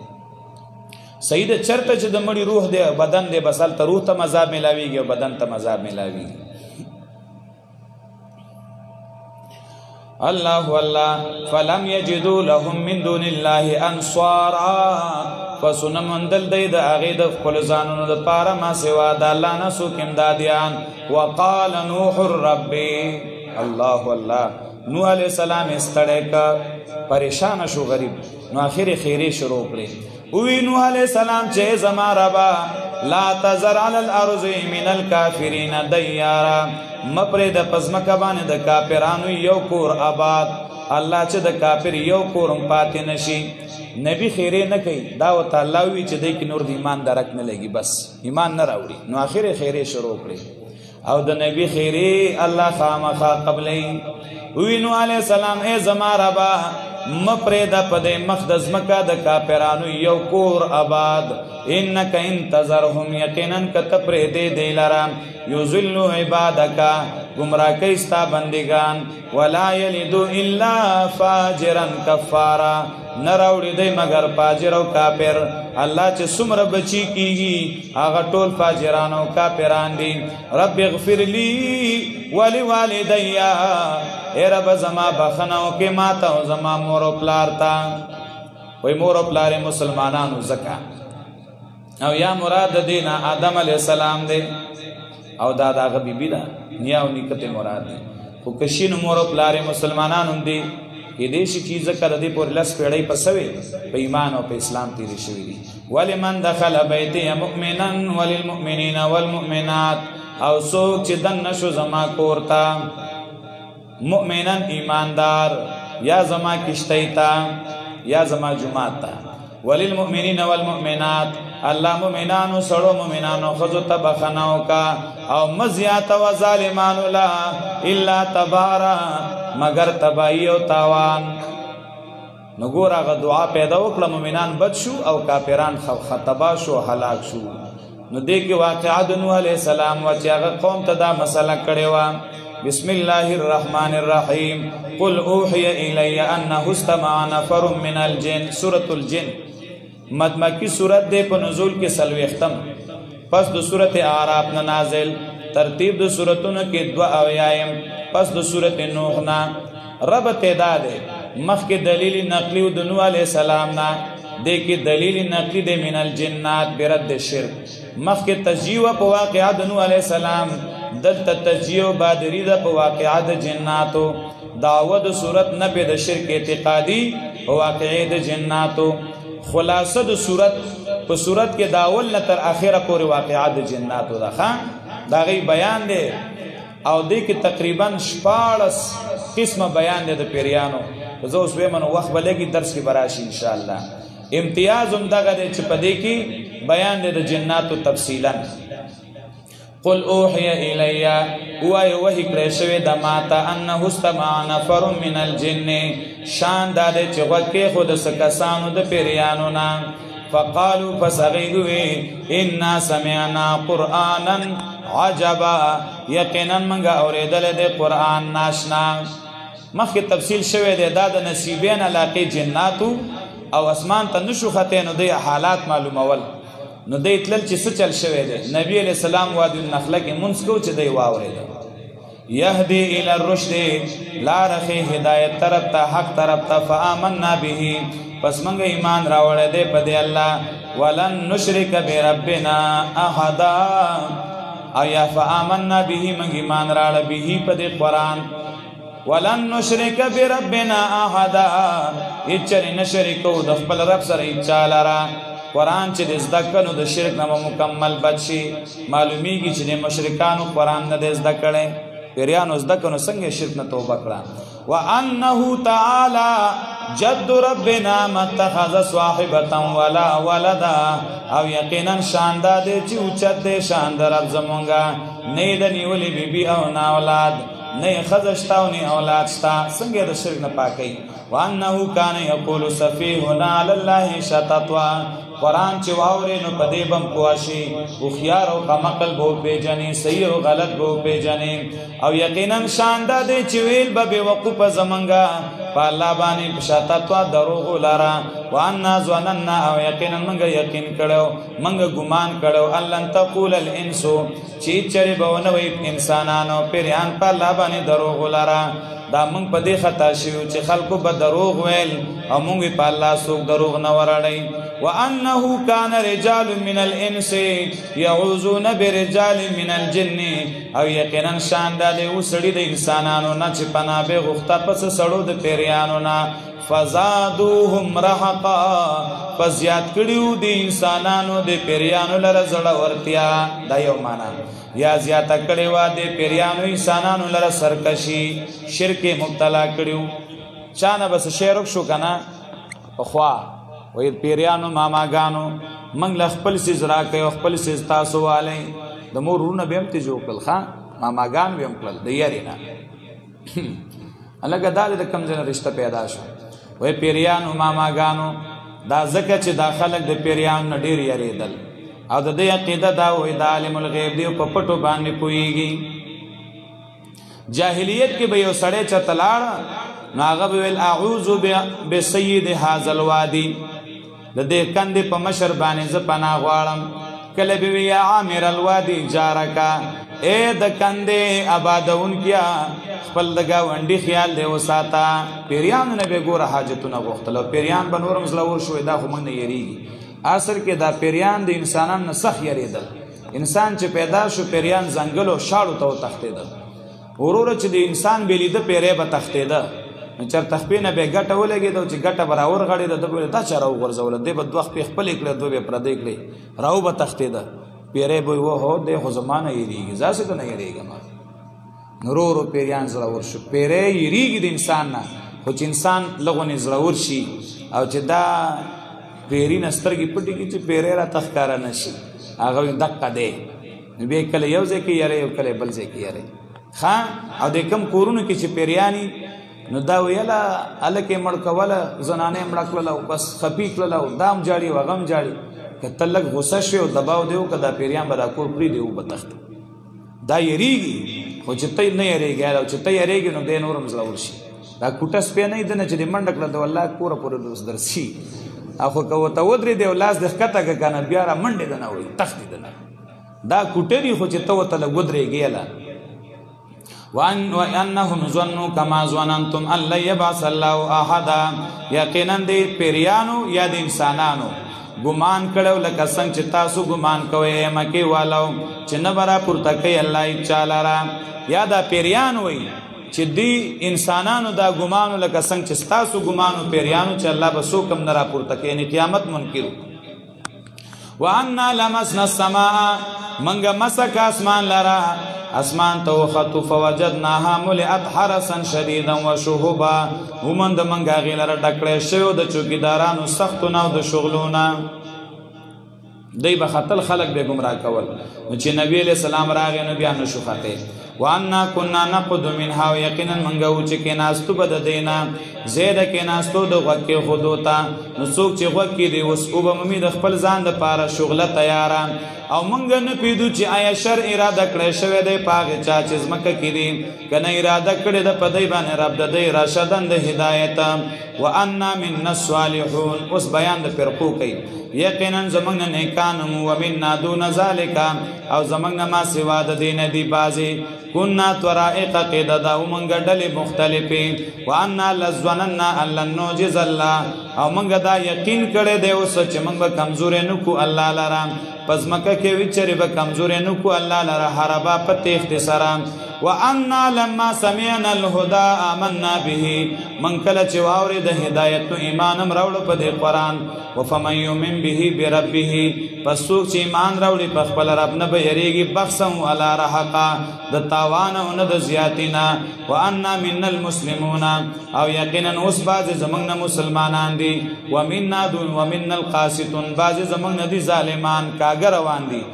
صحیح ده چرته چې د مړي روح دی بدن دی بس هلته روح ته عذاب میلاویږي او بدن ته عذاب میلاویږي. الله الله فلم یجدوا لهم من دون الله انصارا فسونه مندل دی د هغې د خپلو ځانونو دپاره ما سوا د الله نه څوک امدادیان. وقال نوح ربي الله الله نوح علیه السلام ستړی که پریشانه شو غریب نو آخر خیرې شروع کړې وی نوح علیہ السلام چه زما ربا لا تذر علی الارض من الکافرین دیارا مپری د پزمکه باندې د کافرانو یو کور آباد الله چې د کافر یو کورم پاتې نشي نبی خیرې نه کوي دا ورته الله وی چې دی کې نور د ایمان درک نه لګي بس ایمان نه راوړي نو آخر خیرې شروع کړي او د نبی خیرې الله خامخا قبلې وی نوح علیہ السلام ای زما ربا مپریدا پدې مقدس مکه د کافرانو یو کور آباد انک انتظرهم یقینا کته پرې دې دی لرام یذل عبادک گمراه کوي ستا بندگان ولا یلد الا فاجرا کفارا نراوړي دی مگر فاجر او کافر الله چې څومره بچی کیږي هغه ټول فاجران او کافران دي. رب اغفر لی ولوالدیا اے رب زما بخنو کې ماته او زما مور او پلار تا وی مور و پلار مسلمانانو زکا او یا مراد دینا آدم علیہ السلام دے او دا داغ بی بی دا نیا و نیکت مراد دے خو کشین مور و پلار مسلمانانو دی یہ دیشی چیز کر دی پور لس پیڑی پسوی پا ایمان و پا اسلام تیری شوی دی وَلِمَنْ دَخَلَ بَيْتِيَ مُؤْمِنًا وَلِلْمُؤْمِنِينَ وَالْمُؤْمِنَاتِ او سوک چی دن نشو زما کورتا مؤمنن ایماندار یا زما کشتیتا یا زما جماعتا وللمؤمنین والمؤمنات اللہ مؤمنانو سڑو مؤمنانو خزو تبخناو کا او مزیات و ظالمانو لا الا تبارا مگر تبایی و تاوان نگور آغا دعا پیدا وکلا مؤمنان بد شو او کافران خطبا شو حلاک شو نو دیکھ واقعہ نوح علیہ السلام وچی آغا قوم تدا مسئلہ کڑیوا بسم اللہ الرحمن الرحیم قل اوحی الی انہو استمع نفر من الجن سورة الجن مدمکی سورت دے پا نزول کے سلوی اختم پس دو سورت آراب نازل ترتیب دو سورتون کے دو اویائم پس دو سورت نوحنا رب تعداد مخ کے دلیل نقلی دو نوح علیہ السلام نا دیکھ دلیل نقلی دے من الجنات برد شرک مخ کے تجیو پا واقعات نوح علیہ السلام دلتا تجیو بادری دا پا واقعات جناتو دعوت صورت نبی دا شرک اعتقادی پا واقعات جناتو خلاصہ دا صورت پا صورت کے داول نتر آخر پوری واقعات جناتو دا خان دا غی بیان دے او دے کہ تقریباً شپارس قسم بیان دے دا پیریانو زو اس بے منو وقت بلے کی درس کی براشی انشاءاللہ امتیاز امداغا دے چپدے کی بیان دے دا جناتو تفصیلاً قل اوحی الیا اوائی وحی کریشوی دا ماتا انہو استمع نفر من الجن شان دادے چغکی خود سکسانو دا پیریانونا فقالو فسغیدوی انا سمعنا قرآنا عجبا یقینا منگا اوریدل دے قرآن ناشنا مخ کی تفصیل شوی دے دادا نصیبین علاقی جناتو او اسمان تا نشو خطینو دے حالات معلوم اول نو دے اتلل چی سچل شوی دے نبی علیہ السلام وادی النخلہ کی منسکو چی دے واوری دے یهدی الى الرشد لارخی ہدایت طرف تا حق طرف تا فآمننا بھی پس منگ ایمان راوڑے دے پدے اللہ ولن نشرک بربنا احدا آیا فآمننا بھی منگ ایمان راوڑے بھی پدے قرآن ولن نشرک بربنا احدا اچھر نشرکو دخبل رب سر اچھالارا قرآن چی دزدکنو دا شرک نما مکمل بچی معلومی کی چی دی مشرکانو قرآن ندزدکڑے پیریانو ازدکنو سنگ شرک نتوبہ کرا وَأَنَّهُ تَعَالَى جَدُّ رَبِّنَا مَتَّخَذَ صَاحِبَةً وَلَا وَلَدًا او یقیناً شاندہ دے چی اچت دے شاندہ رب زمونگا نیدنی ولی بی بی او نا اولاد نئی خزشتا و نئی اولادشتا سنگے دا شرک نپاکی وَأَنَّهُ كَانَ يَقُولُ سَفِيهُنَا عَلَى اللَّهِ شَطَطْوَا قرآن چی واوری نو پدیبم کواشی اخیار و قمقل بو پی جنی صحیح و غلط بو پی جنی او یقیناً شاندہ دے چویل با بے وقوب زمنگا پا اللہ بانی پشاتتوا دروغو لارا واننا زواننا او یقیناً منگا یقین کڑو منگا گمان کڑو اللن تقول الانسو چیت چری بونوی انسانانو پیریان پا اللہ بانی دروغو لارا دا منگ پا دی خطا شیو چی خلقو با دروغ ویل او منگوی پا اللہ سوک دروغ نورڑی وَأَنَّهُ كَانَ رِجَالٌ مِّنَ الْإِنسِ يَعُوذُونَ بِرِجَالٍ مِّنَ الْجِنِّ او یقیناً شاندہ دے او سڑی دے انسانانو نا چی پنا بے غختا پس سڑو دے پیریانو نا فَزَادُوهُمْ رَحَقًا فَزِیاد کڑیو دے انسانانو دے پیریانو لرزڑا ورتیا دا یو مانا یا زیادہ کڑیوا دے پیریانو انسانانو لر سرکشی شرک مبتلا کڑیو چانا بس شیرک شو کنا خواہ وید پیریانو ماما گانو منگ لخپل سیز راکی و خپل سیز تاسو والی دمور رونا بیمتی جو کل خواہ ماما گان بیم کل دیارینا اللہ کا دا دا کم زن رشتہ پیدا شو وید پیریانو ماما گانو دا زکا چی دا خلق دا پیریانو ندیر یاری دل او دا دی عقیدہ دا وید عالم الغیب دیو پا پٹو باننی پوئیگی جاہلیت کی بیو سڑے چا تلاڑا ناغب ویل اعوذ بسید حاضر وادی دے کند پا مشر بانی زپنا غوارم کلبی یا عامر الوادی جارکا اے د کندې آبادون کیا خپل د ګاونډي خیال دی وساته. پیریانو نه به ګوره حاجتونه غوښتل او پیریان به نورم زړور شوی دا خو موږ نه یریږي. اصل کې دا پیریان د انسانانو نه سخت یریدل. انسان چې پیدا شو پیریان ځنګل او شاړو ته وتښتېدل. وروره چې د انسان به لیده پیری به تښتېده نو چېرته خپې نه به یې ګټه ولګېده چې ګټه به راورغړېده ده به دا چا راوغورځوله دی به دوه خپې خپلې کړې دوه به یې پردۍ کړې راو به تښتېده. پیری به وه هو دی خو زما نه یېرېږي زاسې ته نه یېرېږم. نو ورو ورو پیریان زړور شو. پیری یېرېږي د انسان نه خو چې انسان لغونې زړور شي او چې دا پیری نه سترګې پټې کړي چې پیری راته ښکاره نه شي هغه دقه دی. نو بیا کله یو ځای کې یری او کله بل ځای کې یری ښه. او د کم کورونو کې چې پیریاني نو دا ویله هلکې مړ کوله زنانې مړه کړله او بس خپي کړله او دا هم جاړي او هغه هم جاړي. که ته لږ غوسه شوې او دباو دی وکړه دا پیریان به دا کور پرېږدي او به تښتي. دا یریږي خو چې ته نه یریږې او چې ته یریږې نو دی نور هم زړور شي. دا کوټه سپی نه دی نه چې دې منډه کړه د والله کوره پورې اوس درسي او خو که ورته ودرېدې او لاس دې ښکته کړه که نه بیا را منډې ده نه وایي تښتې ده نه. دا کوټه دي خو چې ته ورته لږ ودرېږې هله. وَأَنَّهُمْ ظَنُّوا كَمَا ظَنَنْتُمْ أَنْ لَنْ يَبْعَثَ اللَّهُ أَحَدًا. یقینا د پیریانو یا د انسانانو ګمان کړو لکه څنګه چې تاسو ګمان کوئ مکې والو چې نه به راپورته کوي الله هیچا لره. یا دا پیریان وایي چې دی انسانانو دا ګمانو لکه څنګه چې ستاسو ګمانو پیریانو چې الله به څوک هم نه راپورته کوي یعنې قیامت منکرو. وَأَنَّا لَمَسْنَا السَّمَاءَ منګه مسک اسمان لره اسمان ته وختو فوجدناها ملئت حرسا شدیدا وشهبا ومند منګه هغې لره ډکړی شوی د چوکیدارانو سختونه او د شغلونه. دی به ختل خلق به ګمراه کول نو چې نبی علیہ السلام راغی نو بیا نشو ختی. وانا كنا نقعد منها یقینا منګه و چې کېناستو به د دی نه زیده کېناستو د غوږ کېښودو ته نو څوک چې غوږ کېدی اوس اوبه مې د خپل ځان دپاره شغله تیاره او موږ نه پوهېدو چې آیا شر اراده کړی شوی دی په هغې چا چې ځمکه کې دي که نه اراده کړې ده په دی باندې رب د دی راشدن د هدایت. وانا منا الصالحون اوس بیان د فرقو کوي. یقینا زموږ نه نیکان مو ومنا دون ذلک او زموږ نه ما سوا د دې نه دي بعضې كنا طرائق قددا ومنګ ډلې مختلفې. وانا لظننا ان لن نعجز الله او منګ دا یقین کړی دی اوس چې موږ به کمزورې نه کو الله لره پس مکه کې وچرې به کمزورې نه کو الله لره هربا په تیښتې سره. وانا لما سمعنا الهدى آمنا به من کله چې واورې د هدایت نو ایمان هم راوړو په دې قرآن. وفمن یؤمن به بربه پس څوک چې ایمان راوړي په خپل رب نه به یریږي بخسا ولا رحقا د تاوان او نه د زیاتي نه. وانا منا المسلمون او یقینا اوس بعضې زموږ نه مسلمانان دي. ومنا دون ومنا القاسطون بعضې زموږ نه دي ظالمان کاږه روان دي.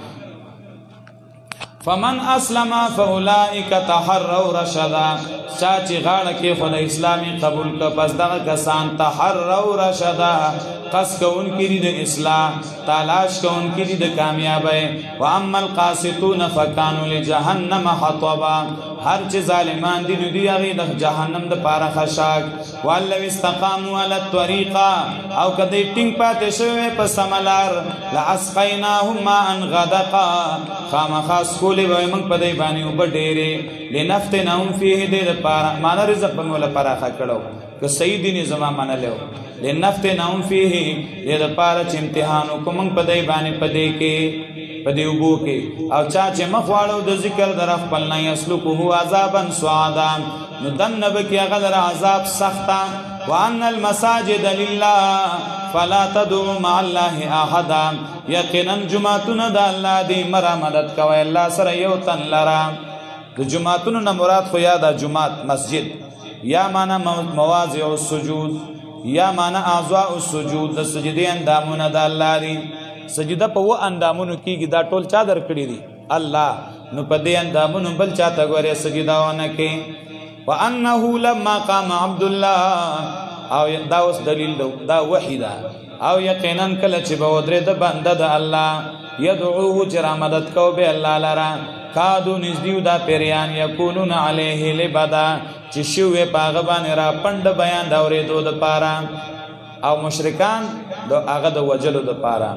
فمن اسلم فاولئک تحروا رشدا چا چې غاړه کې خو د اسلامي قبول که پس دغه کسان تحروا رشدا قصد کوونکي دي د اصلاح تلاش کوونکي دي د کامیابۍ. واما القاسطون فکانوا لجهنم حطبا هر چې ظالمان دي نو دوی هغې د جهنم دپاره خشاک. ولو استقاموا علی الطریقه او که دوی ټینګ پاتې شوی په سمه لار لاسقیناهم ماء غدقا خامخا څښولې به موږ په دی باندې اوبه ډېرې لنفتنهم فیه دې دپاره معنه رزق به مې ورله پراخه کړو که صحیح دیني زما منلی و لنفتنهم فیه دې دپاره چې امتحان وکړو موږ په دی باندې په دې کې په دې اوبو کې. او چا چې مخ واړو د ذکر در خپل نه یسلکه عذابا سعادا نو دننه به کې هغه لره عذاب سخته. وان المساجد لله فلا تدعوا مع الله احدا یقینا جماعتونه د الله دی مره مدد کوئ الله سره یو تن لره. د جماعتونو نه مراد خو یا د جماعت مسجد یا معنا مواضع السجود یا معنا اعضاء السجود د سجدې اندامونه د الله دي. سجده په و اندامونو کېږي دا ټول چا درکړي دي الله. نو په دې اندامونو بل چاته ګورې سجده ونه کې. وانه لما قام عبد الله او دا اوس دلیل دا وحی ده. او یقینا کله چې به ودرېده بنده د الله یدعوه چې را مدد کو به الله لره کادو نږدې دا پیریان یکونون علیه لبدا چې شوې په هغه باندې را پنډ بیان د اورېدو دپاره او مشرکان د هغه د وجلو دپاره.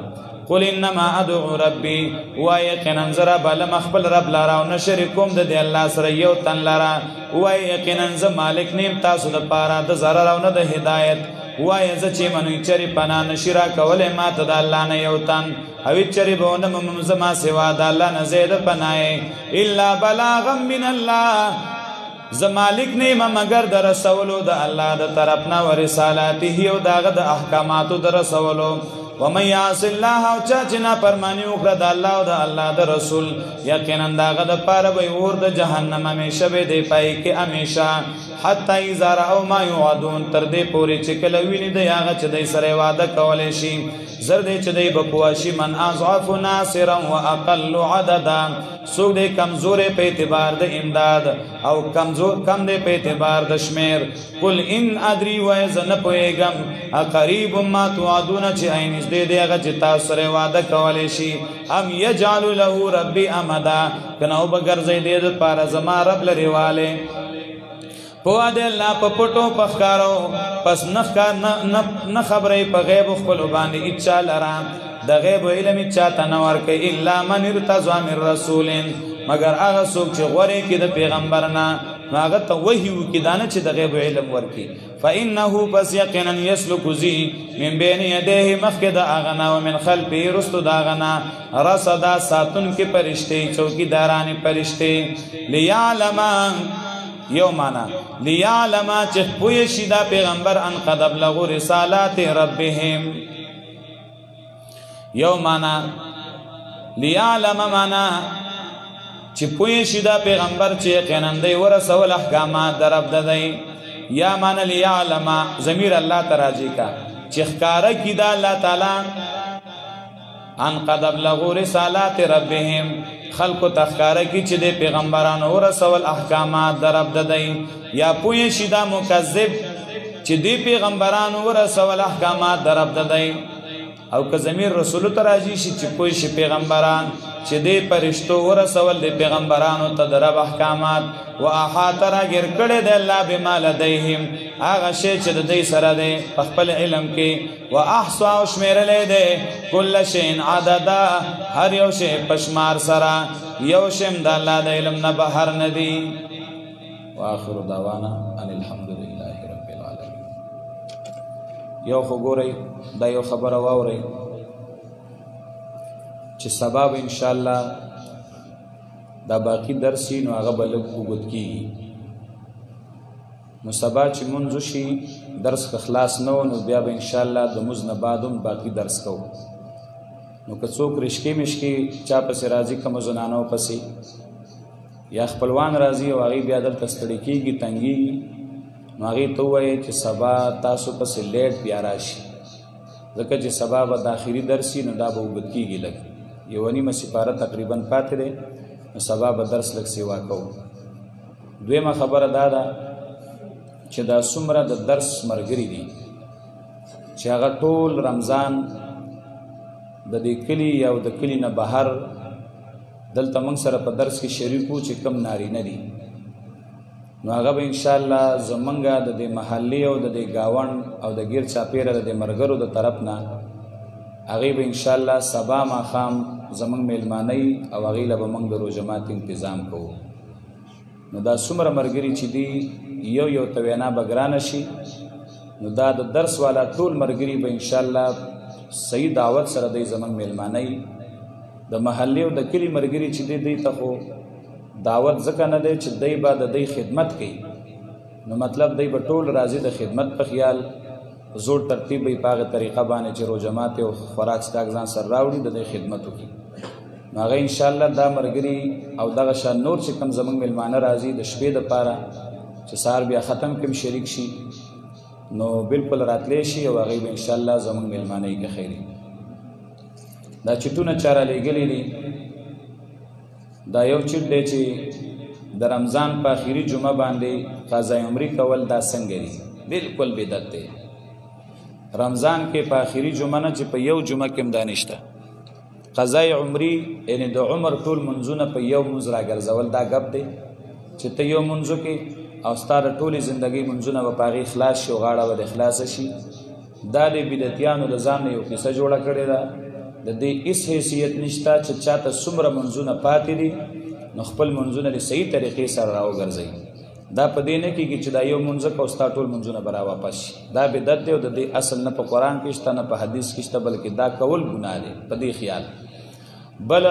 قل انما ادعو ربي و یقینا زرا بل مخبل رب لرا او نشریکوم د الله سره یو تن لرا و یقینا ز مالک نیم تاسو د پاره د zarar او نه د هدایت وای ز چې منوي چری پنا نشرا کوله ما ته د الله نه یو تن او چری بونه ممزما سوا د الله نه زید پنای الا بلاغا من الله ز مالک نه مگر در رسولو د الله د طرف نه و رسالاته او دغه د احکاماتو در رسولو ومن يعص الله او چا چې نه فرمانی وکړه د الله او د الله د رسول یقینا دغه د پاره به ور د جهنم همیشه به دی پای کې همیشه حتی اذا راو ما یعدون تر دې پورې چې کله ویني د هغه چې د سره وعده کولې شي زر دې چې دی بقواشي من اضعف ناصرا واقل عددا سوق دې کمزورې په اعتبار د امداد او کمزور کم دې په اعتبار د شمیر قل ان ادري وایزن پويګم اقریب ما توعدون چې عین دې دې هغه چې تاسو سره وعده کولې شي ام یجعل له ربي امدا کنه وبګرځي دې د پاره زما رب لري والے پوا دې الله په پټو پخکارو پس نخکار نه خبرې په غیب خپل باندې اچا لرا د غیب علم اچا تنور کوي الا من ارتضى من رسول مگر هغه څوک چې غوري کې د پیغمبر نه هغه ته وحی وکي دانه چې د غیب علم ورکی فانه پس یقینا يسلك ذي من بين يديه مخد اغنا ومن خلفه رست داغنا رصدا ساتن کې فرشتي چوکیداران فرشتي ليعلم یو معنا لیعلم چې پوی شي دا پیغمبر ان قد ابلغوا رسالات ربهم یو معنا لیعلم معنا چې پوی شي دا پیغمبر چې یقینا دی ورسول احکامات درب ددی یا معنا لیعلم ضمیر الله تراجی کا چې ښکارا کی دا الله تعالی ان قد ابلغوا رسالات ربهم خلق تخکاره کی چې د پیغمبرانو ورسول احکامات درب ددی یا پوی شي دا مکذب چې د پیغمبرانو ورسول احکامات درب ددی او که ضمیر رسول تراجی شي چې پوی شي پیغمبران چې د پرشتو ورسول د پیغمبرانو ته درب احکامات واحاط را غیر کړه د الله بما لديهم هغه شی چې د دې سره دی په خپل علم کې واحصا او شمیرلې دی کل شین عددا هر یو شی پشمار سره یو شم د الله د علم نه بهر ندی واخر دعوانا ان الحمد لله رب العالمین یو خو ګورئ دا یو خبره واورئ چې سبب ان شاء الله دا باقی درسی نو هغه بل وګت کی نو سبا چې منځ شي درس خلاص نو نو بیا به ان شاء الله د مز نه بعدم باقی درس کو نو که څوک رشکی مشکی چا پس راضی کوم زنانو پسې یا خپلوان راضی او هغه بیا دلته ستړي کیږي تنګي نو هغه ته وایي چې سبا تاسو پسې لیټ بیا راشي ځکه چې سبا به د اخیری درسی نو دا به وګت کیږي لګ یو نیمه سپاره تقریبا پاتې ده نو سبا به درس لږ سیوا کوو دویمه خبره دا ده چې دا څومره د درس مرګري دي چې هغه ټول رمضان د دې کلی یا د کلی نه بهر دلته موږ سره په درس کې شریکو چې کم نارینه دي نو هغه به ان شاء الله زمونږه د دې محلي او د دې گاون او د غیر چاپیره د مرګرو د طرف نه هغه به ان شاء الله سبا ما خام زمونږ میلماني او هغه له موږ د روزمات تنظیم کوو نو دا څومره مرګري چې دی یو یو توینا بګران شي نو دا د درس والا ټول مرګري به ان شاء الله صحیح دعوت سره د زمونږ میلماني د محلي او د کلی مرګري چې دی ته خو دعوت ځکه نه دی چې دی به د دې خدمت کوي نو مطلب دی به ټول راضي د خدمت په خیال زور ترتیب به په هغه طریقه باندې چې روزمات او خوراک سټاک ځان سره راوړي د دې خدمت وکړي نو هغه ان شاء الله دا مرګري او دغه شان نور چې کم زمونږ میلمانه راضي د شپې د پاره چې سار بیا ختم کوم شریک شي نو بالکل راتلی شي او هغه به ان شاء الله زمونږ میلمانه کې خیری دا چټونه چاره لګلې دي دا یو چټ دی چې د رمضان په اخیری جمعه باندې قضا عمرې کول دا څنګه دي بالکل بدعت دی رمضان کې په اخیری جمعه نه چې په یو جمعه کې مدانشته قضا عمرې یعنی د عمر ټول منځونه په یو منځ راګرځول دا غب دی چې ته یو منځو کې او ستاره ټولې ژوندۍ منځونه په پاغي اخلاص شو غاړه و د اخلاص شي دا د بدعتیانو د ځان یو قصه جوړه کړې ده د دې هیڅ حیثیت نشته چې چاته څومره منځونه پاتې دي نو خپل منځونه د صحیح طریقې سره راوګرځوي. دا په دې نه کېږي چې دا یو منځ او ستا ټول منځونه به راواپس شي. دا بدعت دی او د دې اصل نه په قرآن کې شته نه په حدیث کې شته، بلکې دا کول ګناه دی په دې خیال. بله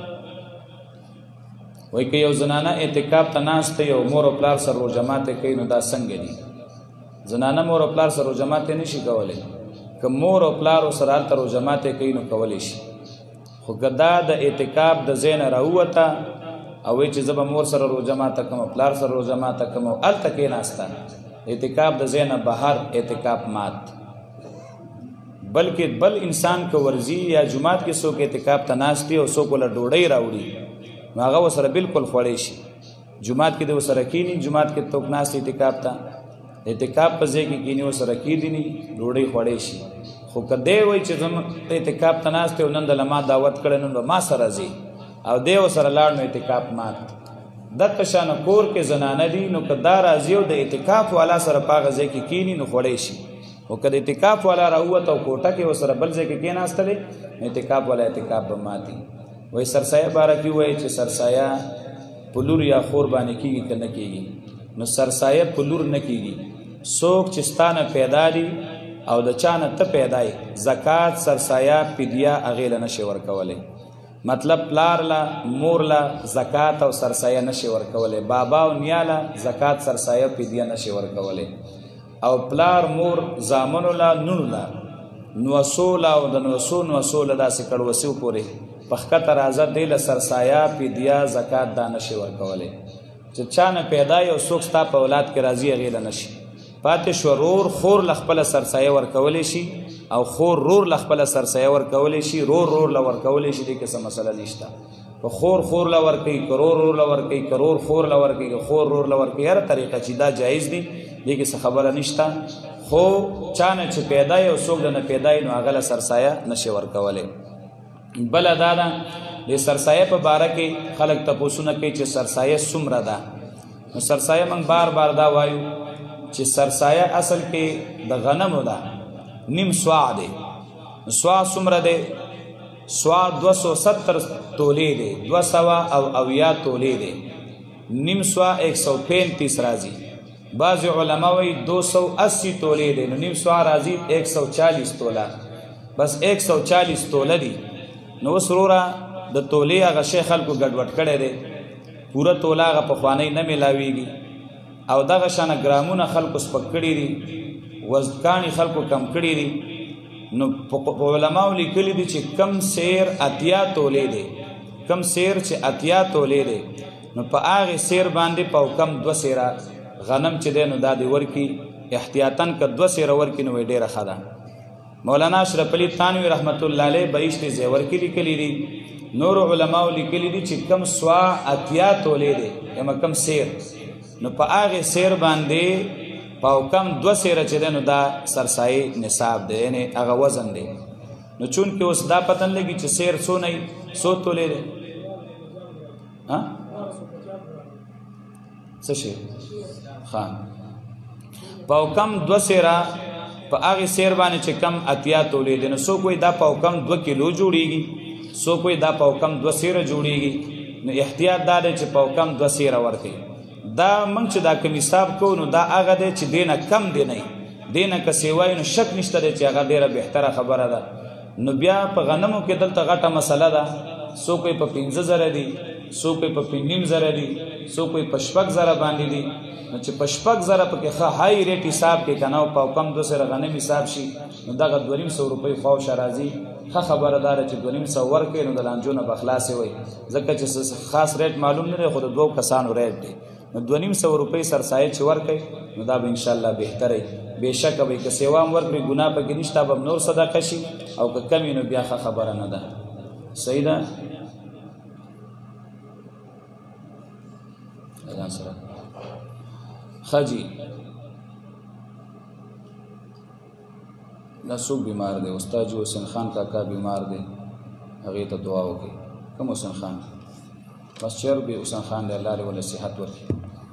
وایي که یو زنانه اعتکاف ته ناسته یو مور او پلار سره روژه ماتی کوي نو دا څنګه دي؟ زنانه مور او پلار سره روژه ماتی نشي کولی. که مور او پلار سره هلته روژه ماتی کوي نو کولی شي، خو که دا د اعتکاف د ځای نه راووته او وایي چې زه به مور سره روژه ماته کوم پلار سره روژه ماته کوم او هلته کېناسته اعتکاف د ځای نه بهر اعتکاف مات. بلکې بل انسان که ورځي یا جومات کې څوک اعتکاف ته ناست وي او څوک ورله ډوډۍ راوړي نو هغه ورسره بالکل خوړی شي. جومات کې د ورسره کښېني، جومات کې څوک ناست اعتکاف ته اعتکاف په ځای کې کښېني ورسره کښېني ډوډۍ خوړی شي. خو که دی وایي چې زه اعتکاف ته ناست او نن دله ما دعوت کړی نن به ما سره ځي او دی ورسره لاړ نو اعتکاف مات. دغه شانه کور کې زنانه دي نو که دا راځي او د اعتکاف والا سره په هغه ځای کې کښېني نو خوړی شي، خو که د اعتکاف والا راووت او کوټه کې ورسره بل ځای کې کېناستلی نو اعتکاف والا اعتکاف به ماتي. وایي سرسایه باره کې ووایي چې سرسایه په لور یا خور باندې کېږي که نه کېږي؟ نو سرسایه په لور نه کېږي. څوک چې ستا نه پیدا دي او د چا نه ته پیدا یې زکات سرسایه فدیه هغې له نشي ورکولی. مطلب پلار له مور له زکات او سرسایه نشي ورکولی، بابا او نیا له زکات سرسایه فدیه نشي ورکولی، او پلار مور زامنو له نونو له نوسو له او د نوسو نوسو له داسې کړوسیو پورې په ښکته راځه دی له سرسایه فدیه زکات دا نشي ورکولی. چې چا نه پیدا یې او څوک ستا په اولاد کې راځي هغې له نشي. پاتې شو رور خور له خپله سرسایه ورکولی شي او خور رور له خپله سرسایه ورکولی شي، رور رور له ورکولی شي، دې کې څه مسله نشته. که خور خور له ورکوي، که رور رور له ورکوي، که رور خور له ورکوي، که خور رور له ورکوي، هره طریقه چې دا جایز دي دې کې څه خبره نشته. خو چا نه چې پیدا یې او څوک له نه پیدا یې نو هغه له سرسایه نشي ورکولی. بله دا ده د سرسایه په باره کې خلک تپوسونه کوي چې سرسایه څومره ده. نو سرسایه موږ بار بار دا وایو چې سرسایه اصل کې د غنمو ده، نیم سوا دی. سوا څومره دی؟ سوا دوه سو ستر تولې دی، دوه سوه او اویا تولې دی. نیم سوا ایک سو پینتیس راځي. بعضې علما وایي دو سو اسی تولې دی، نو نیم سوا راځي ایک سو چالیس توله. بس ایک سو چالیس توله دی. نو اوس وروره د تولې هغه شی خلکو ګډوډ کړی دی، پوره توله هغه پخوانی نه میلاویږي او دغه شانه ګرامونه خلکو سپک کړي دي، وزنکاڼي خلکو کم کړي دي. نو په علماو لیکلي دي چې کم سیر اتیا تولې دی، کم سیر چې اتیا تولې دی نو په هغې سیر باندې په کم دوه سیره غنم چې دی نو دا دی ورکي احتیاطاً که دوه سیره ورکي نو وی ډېره ښه ده. مولانا اشرف علي تانوي رحمت الله علیه بهشت زیور کې لیکلي دي، نور علماو لیکلي دي چې کم سوا اتیا تولې دی یما کم سیر نو په هغې سیر باندې په کم دوه سیره چې دی نو دا سرسایې نصاب دی، یعنې هغه وزن دی. نو چونکې اوس دا پتن لګي چې سیر څونه یي څو تولې دی څه شی ښه په کم دوه سیره په هغې سیر باندې چې کم اتیا تولې دی نو څوک وایي دا په کم دوه کیلو جوړېږي، څوک وایي دا په کم دوه سیره جوړېږي. نو احتیاط دا دی چې په کم دوه سیره ورکوي. دا موږ چې دا کم حساب کوو نو دا هغه دی چې دی نه کم دی نه دی نه که سیوایي نو شک نشته دی چې هغه ډېره بهتره خبره ده. نو بیا په غنمو کې دلته غټه مسله ده، څوک یې په پنځه زره دي، څوک یې په نیم زره دي، څوک یې په شپږ زره باندې دي. نو چې په شپږ زره پکې ښه های ریټ حساب کې که نه او په کم دوه سره غنم حساب شي نو دغه دوه نیم سوه روپۍ خواوشه راځي. ښه خبره دا ده چې دوه نیم سوه ورکړې نو د لانجو نه به خلاصې وی، ځکه چې خاص ریټ معلوم نه دی خو د دوو کسانو ریټ دی. نو دوه نیم سوه روپۍ سرسایه چې ورکوي نو دا به انشاءالله بهتره وي. بېشکه به یې که سیوا هم ورکړي ګناه پکې نشته، به نور صدقه شي او که کم وي نو بیا ښه خبره نه ده. صحیح ده؟ اذان سره ښه جي دا څوک بیمار دی؟ استاد جي حسین خان کاکا بیمار دی، هغې ته دعا وکړئ. کوم حسین خان؟ بس چیر بھی حسین خان دے اللہ علیہ صحت ورکی.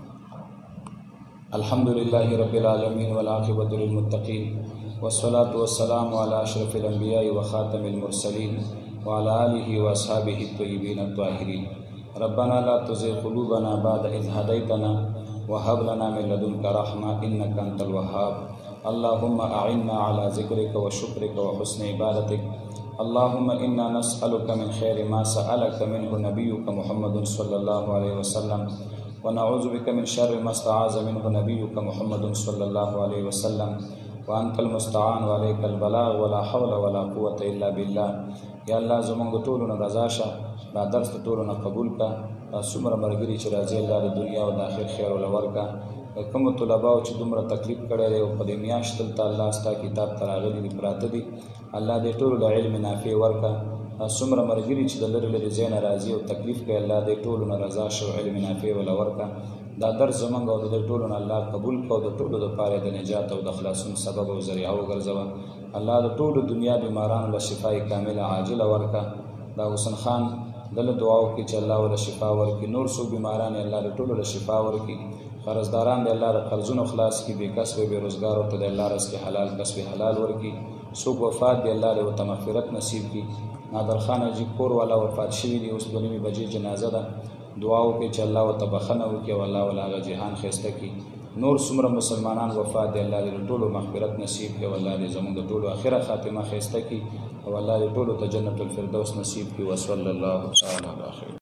الحمدللہ رب العالمین والعاقبۃ للمتقین والصلاة والسلام علی اشرف الانبیاء وخاتم المرسلین وعلى آله وأصحابه الطيبين الطاهرين. ربنا لا تزغ قلوبنا بعد إذ هديتنا وهب لنا من لدنك رحمة إنك أنت الوهاب. اللهم أعنا على ذكرك وشكرك وحسن عبادتك. اللهم إنا نسألك من خير ما سألك منه نبيك محمد صلى الله عليه وسلم ونعوذ بك من شر ما استعاذ منه نبيك محمد صلى الله عليه وسلم وأنت المستعان وعليك البلاغ ولا حول ولا قوة إلا بالله. یا الله زمونږ ټولو نه رضا شه، دا درس ټولو نه قبول کا، دا څومره ملګري چې راځي الله د دنیا او د آخر خیر وله ورکړه. کومو طلباو چې دومره تکلیف کړی دی او په دې میاشت دلته الله ستا کتاب ته راغلي دي پراته دي، الله دې ټولو له علم نافع ورکړه. څومره ملګري چې د لرې لرې ځای نه راځي او تکلیف کوي، الله دې ټولو نه رضا شه او علم نافع وله ورکړه. دا درس زمونږ او د دې ټولو نه الله قبول کړه او د ټولو دپاره د نجات او د خلاصون سبب او ذریعه وګرځوه. الله د ټولو دنیا بیمارانو له شفای کامله عاجله ورکړه. دا حسن خان دله دعا وکړي چې الله له شفا ورکړي. نور څوک بیماران یې الله د ټولو له شفا ورکړي. قرضداران د الله د قرضونو خلاص کړي. بې کسبه بې روزګارو ته د الله رزق حلال کسب حلال ورکړي. څوک وفات دی الله له ورته مغفرت نصیب کړي. نادرخان حاجي کور والا وفات شوي دي، اوس دوه نیمې بجې جنازه ده. دعا وکړي چې الله ورته بخښنه وکړي او الله ول هغه جهان ښایسته کړي. نور څومره مسلمانان وفات دي الله دې ټولو مغفرت نصیب کړي او الله دې زموږ د ټولو آخره خاتمه ښایسته کړي او الله دې ټولو ته جنت الفردوس نصیب کړي. وصلی الله تعالی علی خیر.